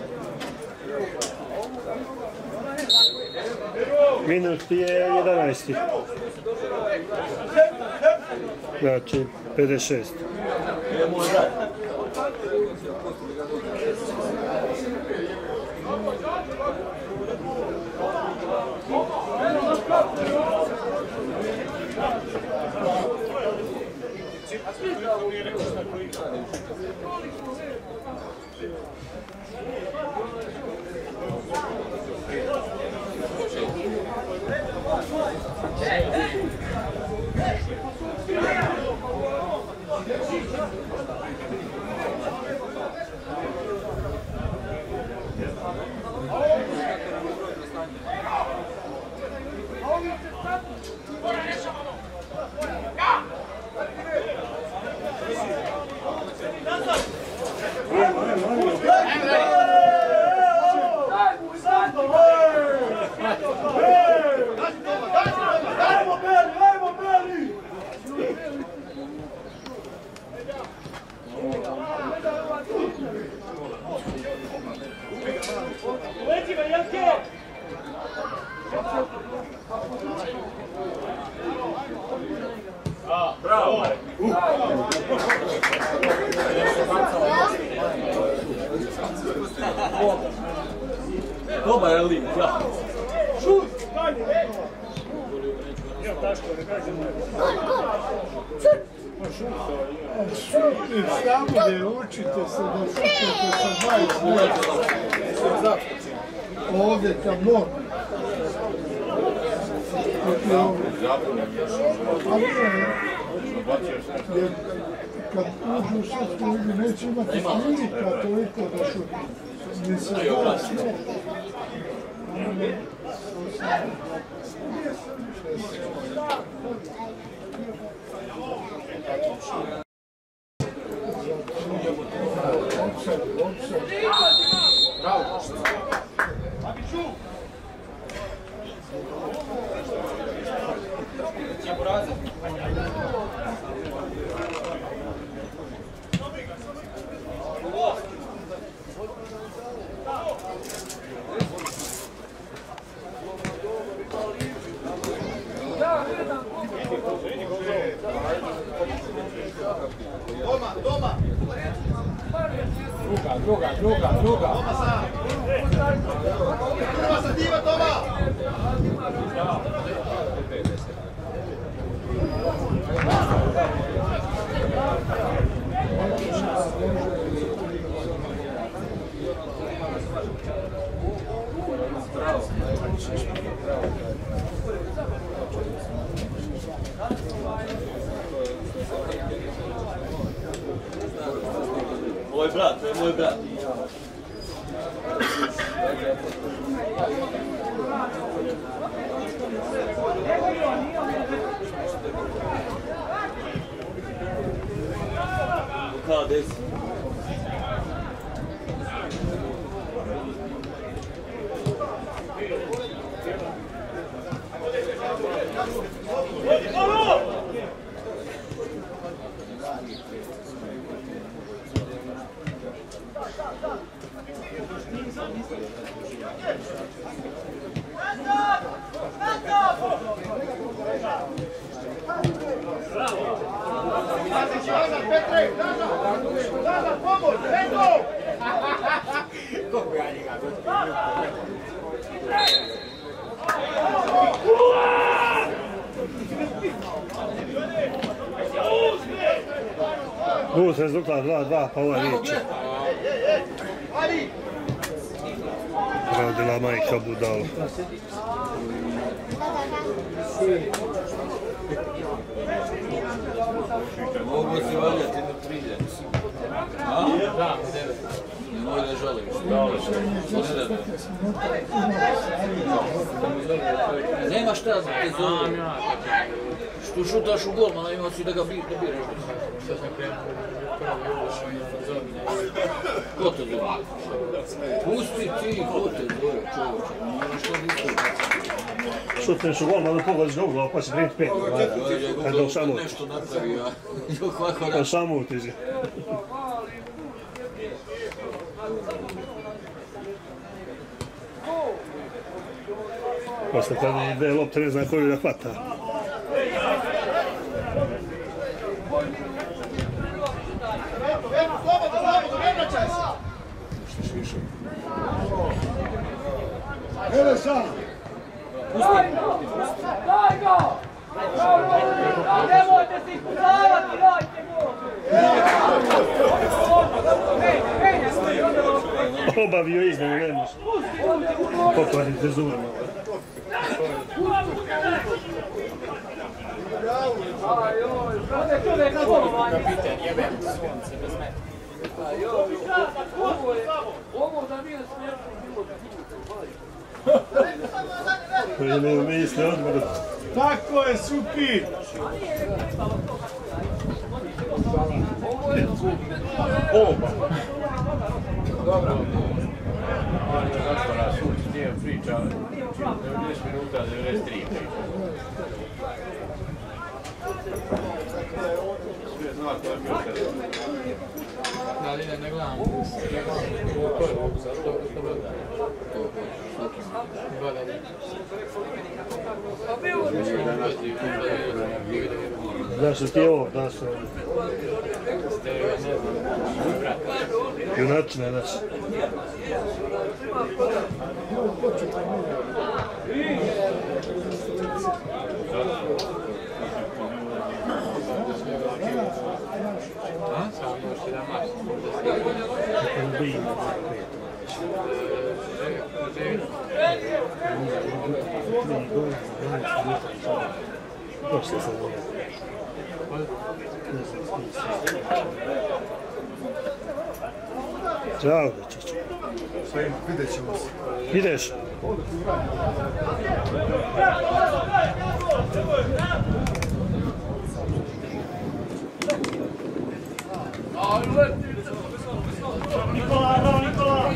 Minut je 11. Znači 56. Dobar je lik, ja. Šutite samo gdje učite se da šutite sa 20 metara. Ovdje tam mora. Kad uđu u šutku ljudi neće imati prilika toliko da šutite. Ne se da sve. Druga. Prva sativa, Toma! Moj brat, to je moj brat. Kada desi? Uz rezultat 2-2, pa ovaj neće. Radila majka budala. Mogu si valjati na 3000. A? Da, 9. Nemoj da žališ. Nema šta da te zove. Što šutaš u gol, ali imao si da ga biraš. Što sam krenuo ko te zove? Pusti ti, ko te zove, čovječe. Šutneš u gol, malo pogodiš ga u glavu, pa će primiti 5. Kad dok samo nešto napravi, a kad samo utiži. Posle kad ide lopte ne zna koju da hvata. Ele sam! Daj ga! Nemojte se isputavati, dajte go! Obavio izmjenu, gledaš. Pokvari tezurom. Kapitan, jebem sunce bez mene. Ovo da nije smiješno bilo Koji ne misli odmah. Tako je, Supi! Oba! Dobro. Ali zatvara sunce, nije priča. 90 minuta, 93 priča. Sve zna ko je bio kada. Da li ne gledam? Znaš li ti je ovo, znaš li? Junačine, znaš. Ćao, dečeće. Vidjet ćemo se. Ideš? Nikola, bravo, Nikola!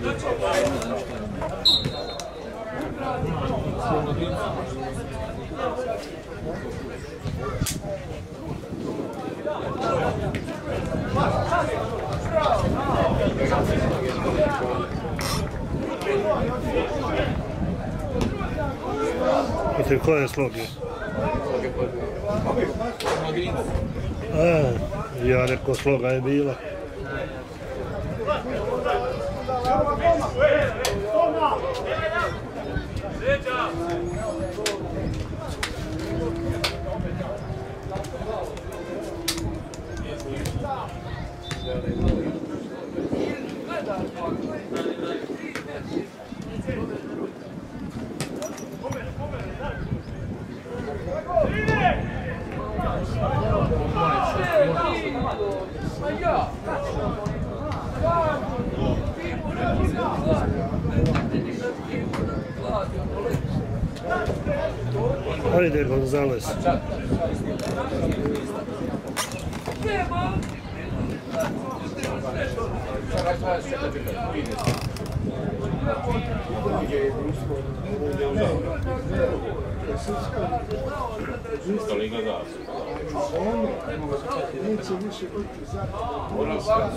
Vidite koje je sloge? Ja rekao sloga je bila. Ajde, Gonzales. Neće više biti zapravo.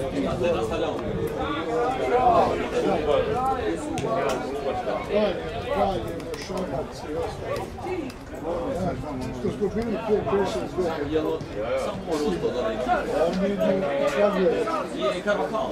Valjeno, Šobac i ostalo. Što smo bili 5-6 godina. Samo može ostao da ne igra. On je slavio. I Carvajal.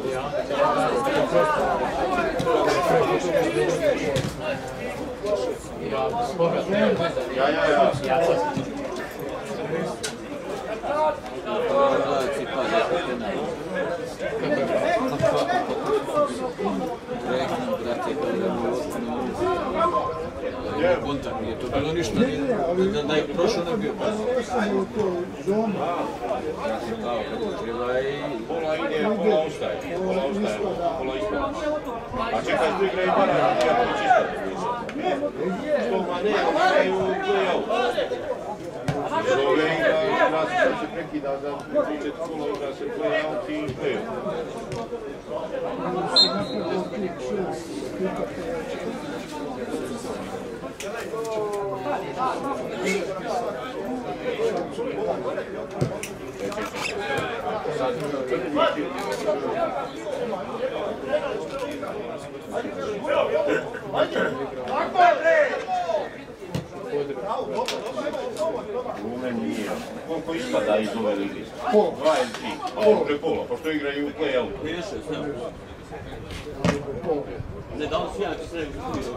kontakt, nije to bilo ništa, da je prošao ne bio pas. Ostane u toj zoni. Kao kako treba i... Pola ide, pola ostaje, pola ispada. A čekaj, tu igra i Baranja, ja to čisto. Što ma ne, igraju play-out. Ove igra se prekida za 30 kola, igra se play-out i play-out. U meni nije. Koliko ispada iz ove ligi? 2 ili 3. Pa pola, pošto igraju u play-out. Ne, da on svijan će sve izgubiti.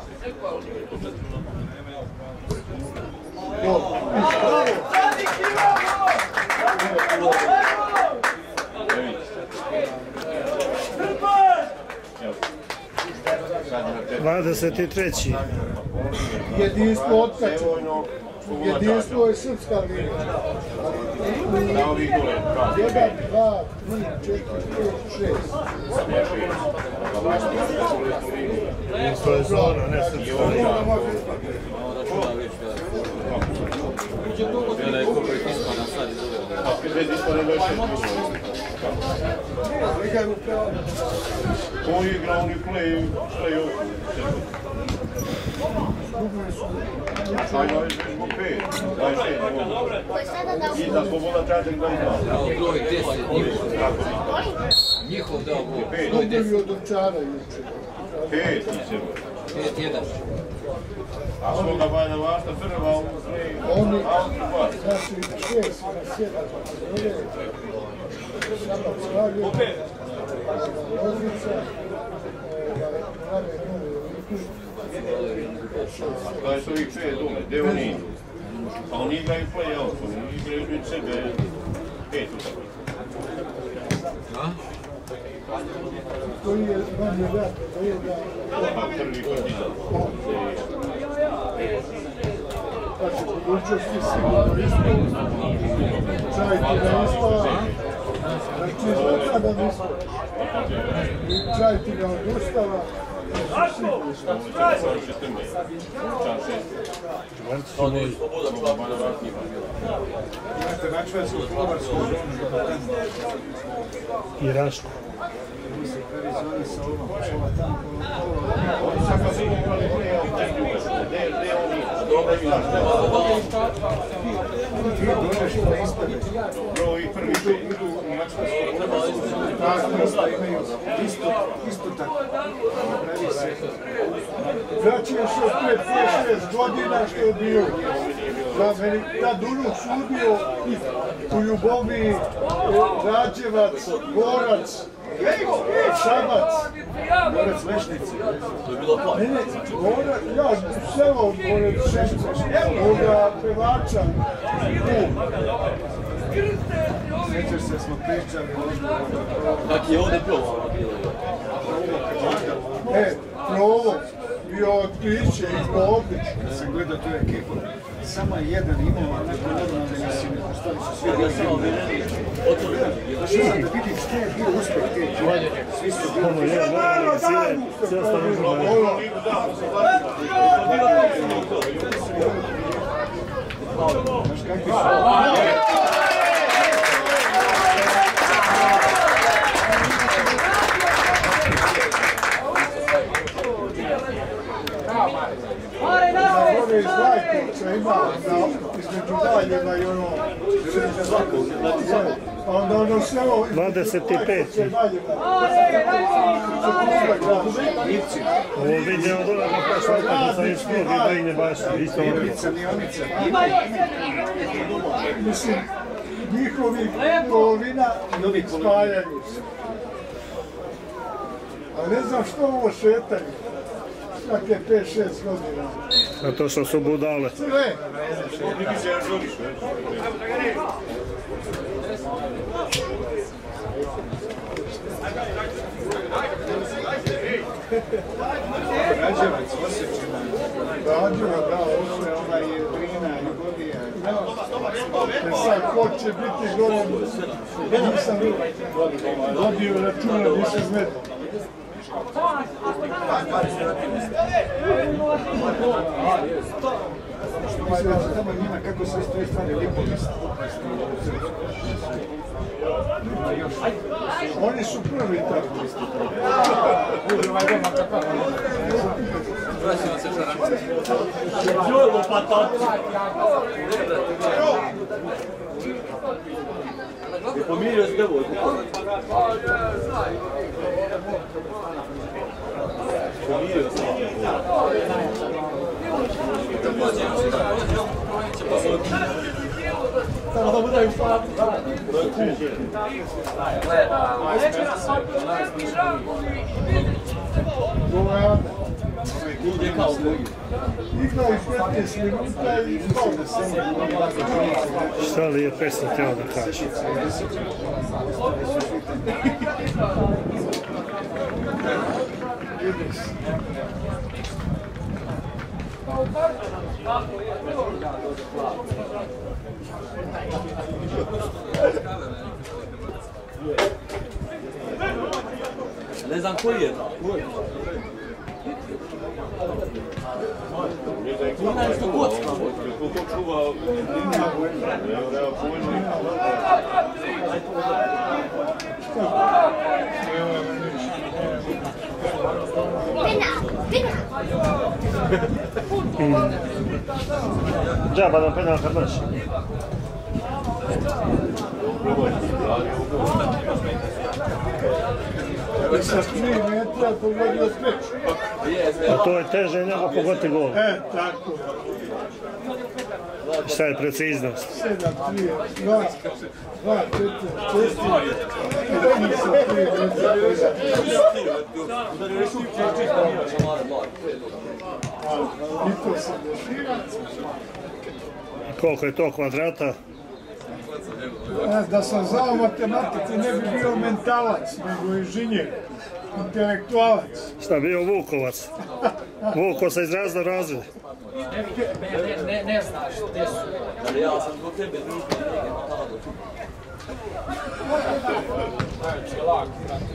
'23. Jedinstvo otkačeno. Jedinstvo je srpska liga. 1, 2, 3, 4, 5, 6. To je zona, ne srpska liga. Bila je kopaj ispana sad iz ove. A bez ispane do 6. Ko igra, oni play-out. Ajde, zbog 5, 26. I da Sloboda traže 22. Broj 10, njihov dao gol. Broj 10. Dobili od Ovčara juče. 5 i sebe. 5-1. A svoga Bajana Vašta Crva u Oni, play-out. znači 6 na 7. Sama Slavlja, Odlica, Rame Novi Liku. A kada je s ovih 5 dole, gdje oni idu? Pa oni igraju play-out, oni igraju među sebe 5 utakmica. Koji je manje vjerno da je da... Pa prvi partizan. Znači, budućnosti sigurno isto. Čajtina isto. Znači, izgleda isto. Čajtina odustava. I Raško. Dobro, i prvi se idu u Isto tako. Znači, još od 5-6 godina što je bio. Da meni tad unuk sudio u Ljubomiji, Rađevac, Gorac, Šabac. Gorac Lešnici. To je bilo plak. Mene, Gorac, ja, selo pored Šešća, ovoga pevača, Sjećaš se, smo pričali. Kak je ovdje plovo? Provo, bio otkriće i to odlično. Kad sam gledao tu ekipu, samo jedan imao onako normalne visine, ostali su svi bili. Došao sam da vidim što je bio uspjeh te ekipe. Svi su bili. Sve ostalo normalno. Znaš kakvi su? Ove iz Lajkovca ima između Valjeva i ono... Onda ono selo... 25. Ovo vidio od onoga prošla kada sam ispod i Bajine Bašte, isto ono. Mislim, njihovih polovina spajaju se. Ali ne znam što ovo šetanje. Svake 5-6 godina. Zato što su budale. Sve! Rađevac, Osjećina. Rađeva, da, ovo je ona je Drina, Jugodija. Sad, ko će biti gore? Nisam vodio računa, nisam gledao. Mislim da se tamo njima kako sve stoje stvari lipo Oni su prvi tako. Vraćamo se šaramci. Jojlo pataci. Je pomirio s devojkom. Pomirio se. Samo da budaju fatu. To je kuće. Ide kao drugi. Igrao i 15 minuta i igrao da se Šta li je pesma htjela da kaže? Ne znam koji je. Kuna je što kocka. Koliko čuva Džaba nam penal kad naš. sa 3 metra pogodio treću. A to je teže nego pogoditi gol. Tako. Šta je preciznost? 7, 3, 2, 2, 4, 4, i sa 3 metra. I to se dešava. Koliko je to kvadrata? Da sam znao matematiku ne bi bio mentalac, nego inženjer, intelektualac. Šta bio Vukovac? Vuko se iz razno razreda. Ne znaš gdje su. Ali ja sam do tebe nisam nekako tada. Znači, lak,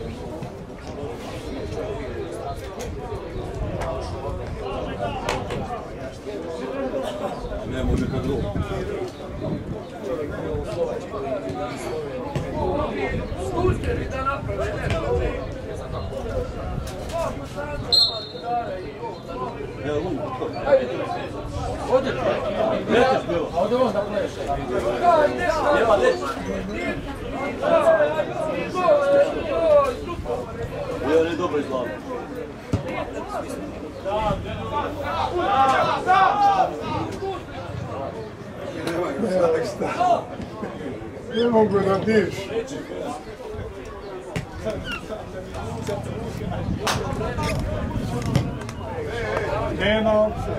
Ne može kad drugo. Skulpteri da naprave, ne. Evo, lumu. Ovdje a ovdje on da pleše. Nema deci. I on je dobro izgledao. Ne mogu da diš. Nema opće.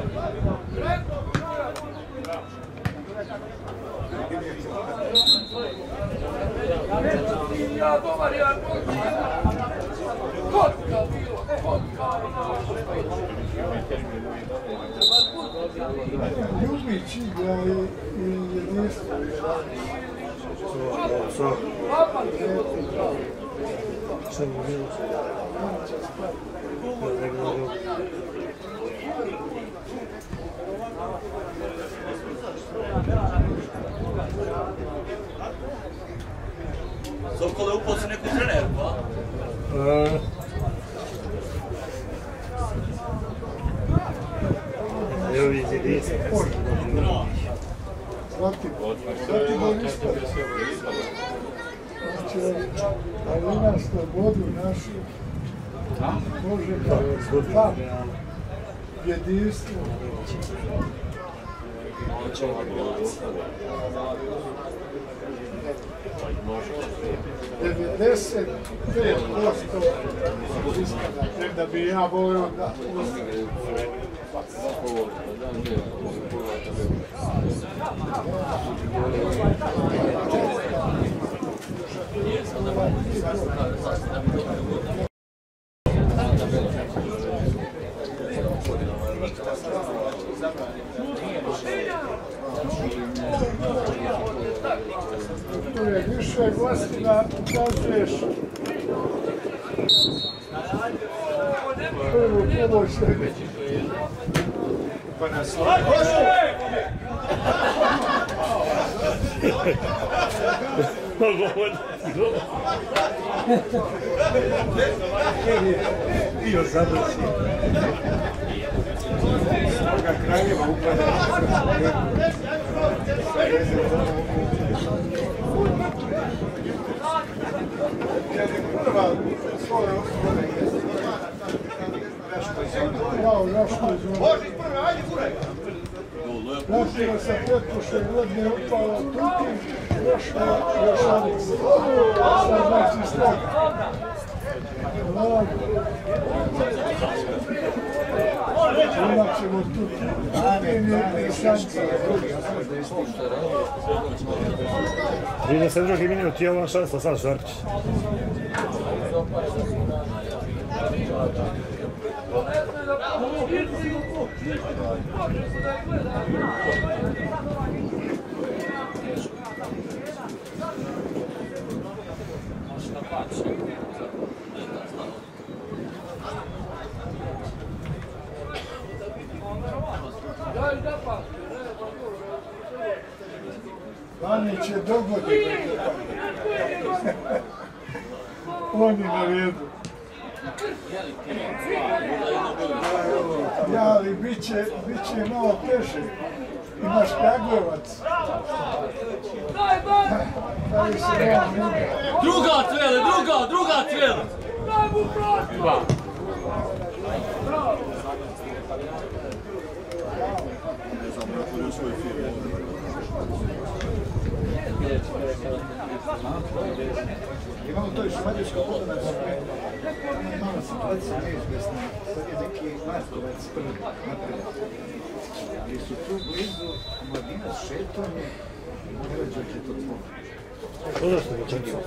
Ljubić igra i jedinstvo. Sokole upao se neku trenerku, a? Evo vidi jedinstvo. Zlatibor isto. Znači, ali ima slobodu našu. Može da jedinstvo. 95% da bi ja volio da više gostina ukazuješ prvu pomoć sebi. Pa na slavu. Dio zabrsi. Svoga kraljeva upada. Kad je prva svoje osnovne Raškoj zoni. Ja, u Raškoj zoni. Pratila sam pretprošle godine upala Tutin, prošla Jošanic. Sad znači stoga. Imat ćemo Tutin. Tutin je šanca. 32. minut je ova šansa, sad Šarkić. Vanić je dogoditi. On je na redu. Ja, ali bit će malo teže. Imaš Kragujevac. Druga tvele, druga tvele! Imamo to i Šmađarska voda na sve. Imamo situacija neizvjesna. Sad je neki Markovac prvi napred. Ali su tu blizu Mladina Šetanje i Meleđak je to tvoj. Odnosno ga čekio.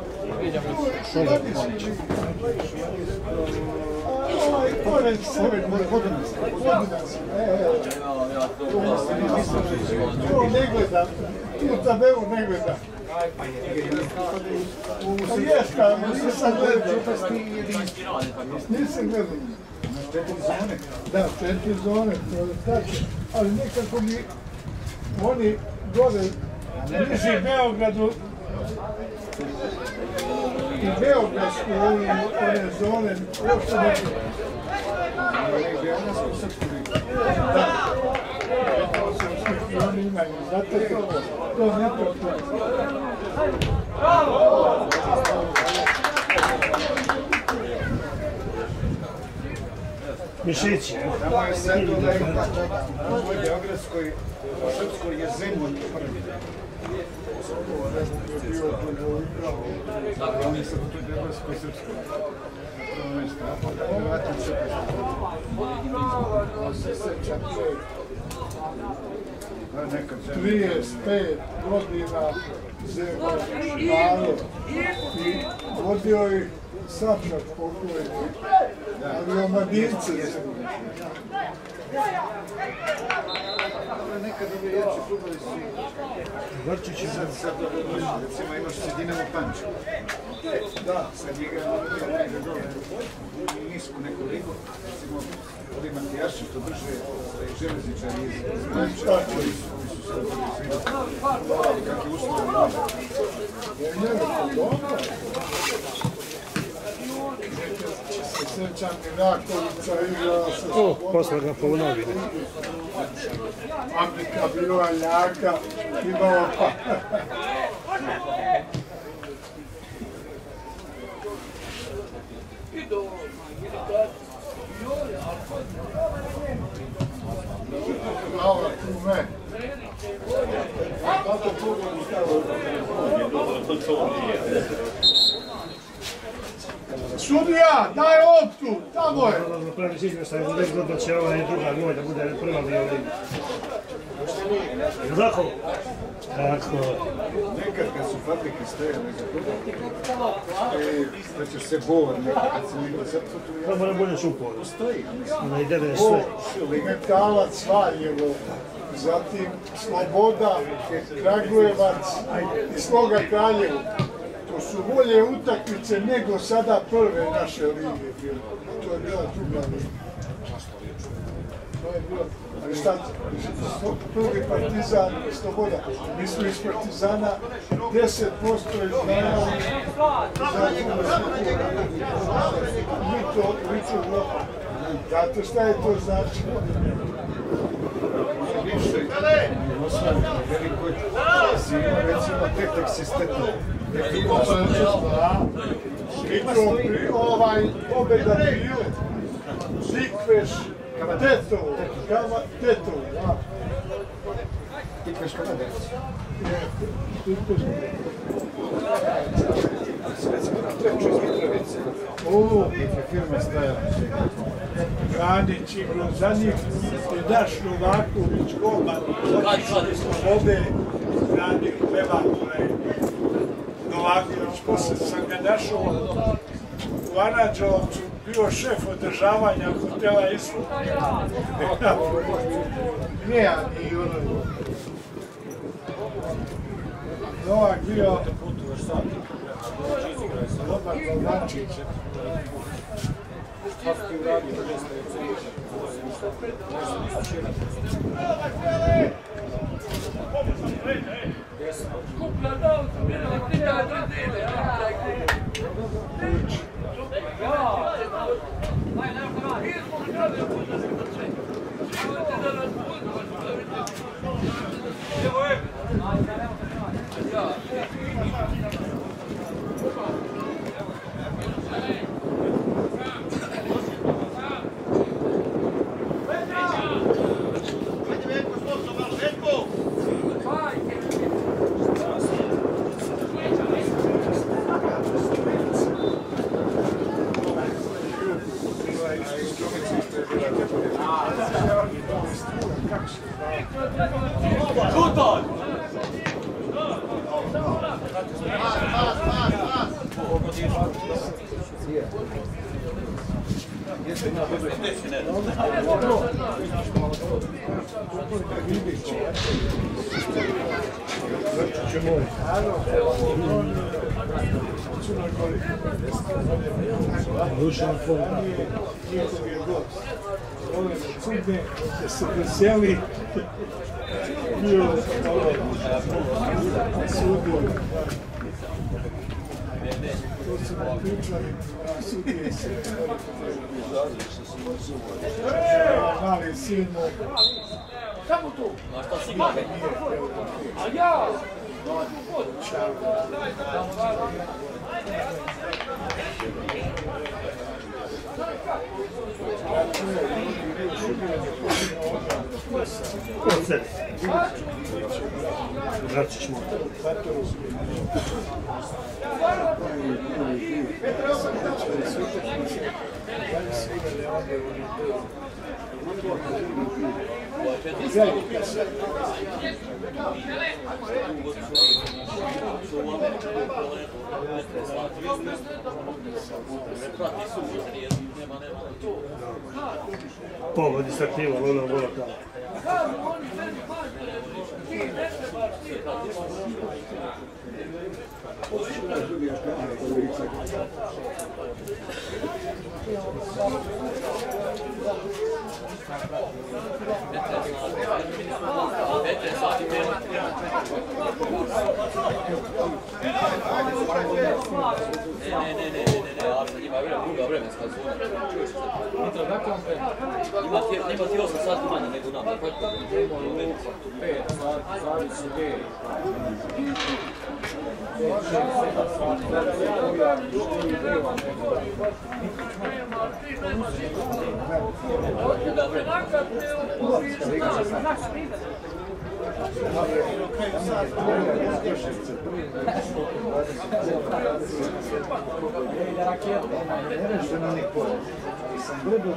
Pored sebe, Vodinac. To ne gledam, tu tabelu ne gledam. Ješka, nisam gledao. Nisam gledao. Četiri zone? Da, 4 zone, to je tačno. Ali nekako mi oni gore, bliži Beogradu i Beogradsku one zone, uopšte ne gledam. Da. I oni imaju, zato to ne propuje. Mišići. Tamo je sad u ovoj Beogradskoj, u Srpskoj je Zemun prvi. On je sad u toj Beogradskoj Srpskoj. Hrvatin se sećam. 35 godina Zemun narod i vodio ih Sačak pokojni, ali omladince Zemun. Nekad ove jače klubovi su Vrčići sad recimo imaš se Dinamo Pančevo. Da, sad igra nisku neku ligu, recimo ovi Matijaši to drže železničari iz Pančeva koji su sad svi kakve uslove imaju. Sjećam mi Rakovica igrala sa Slobodom. Posle ga ponovine. Afrika bila jaka, imala pa. Hvala tu me. Kako pogledu stavio? Sudija, daj loptu, tamo je! Pravi sigurno sam izgledao da će ova i druga moj da bude prva violina. Je li tako? Tako. Nekad kad su fabrike stajale za toga, da će se bor nekad kad se igra srca tu... To mora bolje šupo. Postoji, mislim. Da ide da sve. Metalac Valjevo, zatim Sloboda, Kragujevac i Sloga Kraljevo. Ako su bolje utakmice nego sada prve naše lige bile. To je bila druga liga. To je bilo, ali šta, prvi Partizan i Sloboda. Mi smo iz Partizana 10% izdvajali za Liču Evropa. Znate šta je to znači? Velikoj zima, recimo, tek sistemno. Pobjeda Pile, Tikveš, Tetovo, da. Tikveš Kaladerci. Treću iz Mitrovice. Neke firme stajale. Granić igro za njih i naš Novaković, golman, Slobode, Granić, Levakule, Novaković, posle sam ga našao u Aranđelovcu, bio šef održavanja hotela Isla. Ne, ni ono. Novak bio dobar Golmančić. Dušan Fond, njihov je gost. Ove cudne, da se veseli, bio sudio. To su nam pričali, sudije se. Mali sin moj. Samo tu. A šta si gleda? A ja! Koncert. Vraćić mu. Pogodi se aktivan, ono gola tamo. Druga vremenska zona. Nema ti 8 sati manje nego nam. 5 sati, zavisi gdje. Sam gledao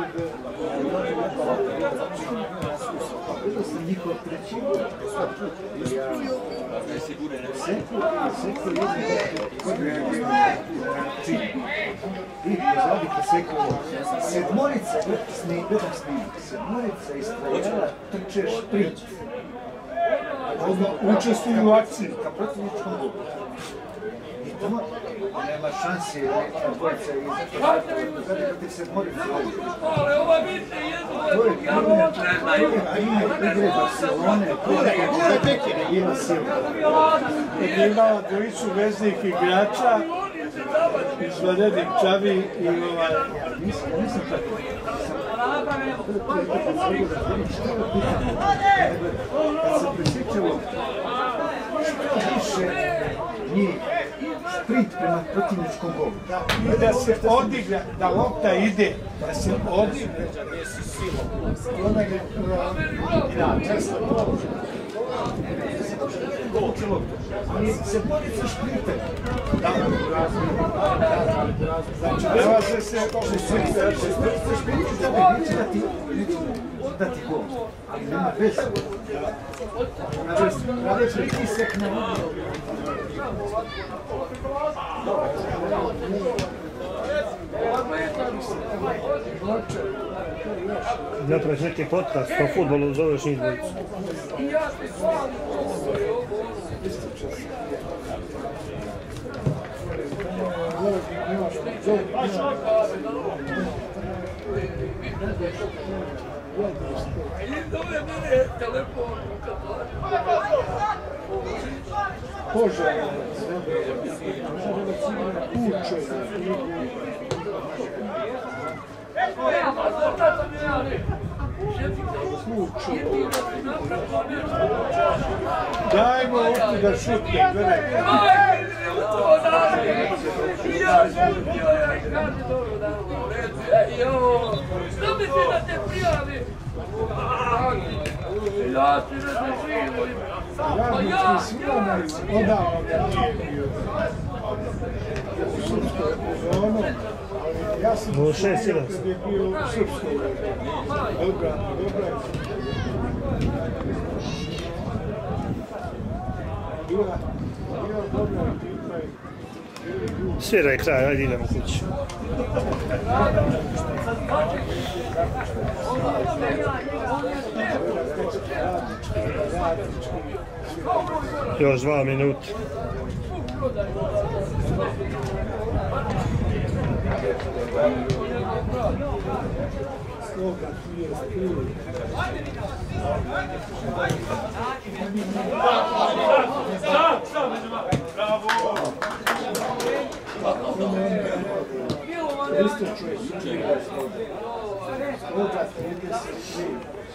gledao sam njihov treći gol. Seko i pozadite Seko. Sedmorica, gledam snimak, sedmorica istrajala, trče šprint. Učestvuju u akciji. Ka protivničkom golu. I nema šanse, dvojica i zato protiv se Moricu. To je igre Barcelone, ima silu. Imala dvojicu veznih igrača, izvanrednih Čavi i Nisam tako. Kad se presjećalo što više njih sprint prema protivničkom golu. I da se odigra, da lopta ide, da se odigra. Ali se borica šprinte. Nema se šprinte neće dati gol, ali nema veze. Rade pritisak na Napraviš neki podcast o futbolu, zoveš njih dvojicu. Požar, kuće, dajmo ovdje da šutne, gledaj. Što mi ti da te prijavi? Ja ti ne živim. Radnički Svilanac odavno ga nije bio. U srpskoj zonu, ali ja sam kad je bio u srpskoj. Dobra. Bila dobra ekipa i Sviraj kraj, ajde idemo kući. Još 2 minuta. sloga tu je stil. Isto čuje sudnjega sloga 33.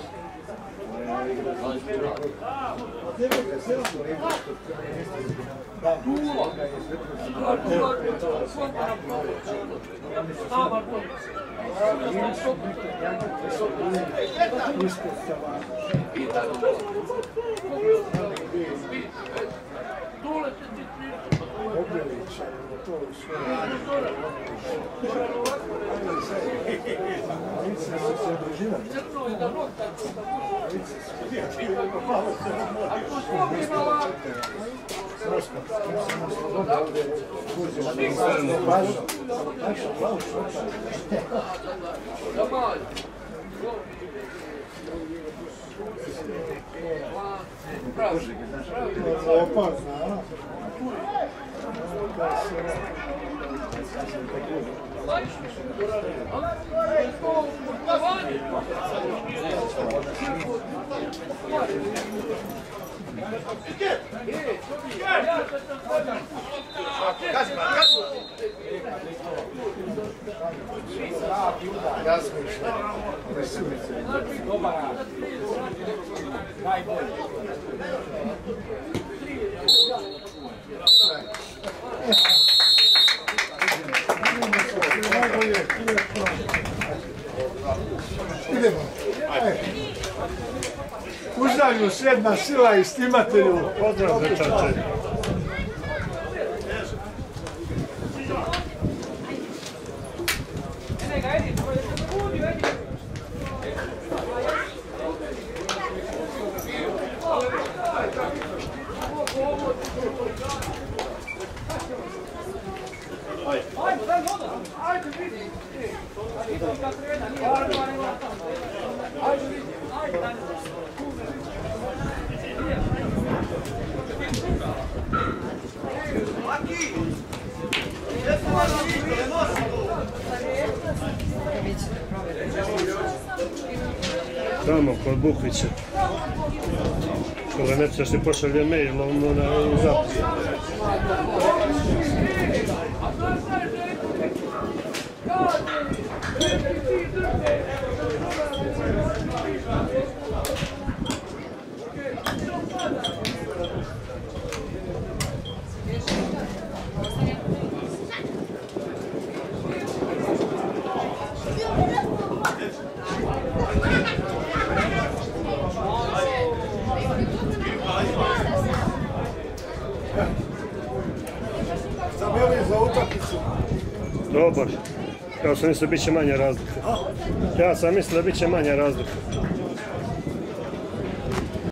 Uzdravlju sredna sila i snimatelju. Pozdrav dečače. Aqui! Tamo, kod Bukvića. Kada nećeš ti pošalje mailom u zapis. Sam je li za utakmicu? Dobar. Ja sam mislio bit će manja razlika. Ja sam mislio da bit će manja razlika.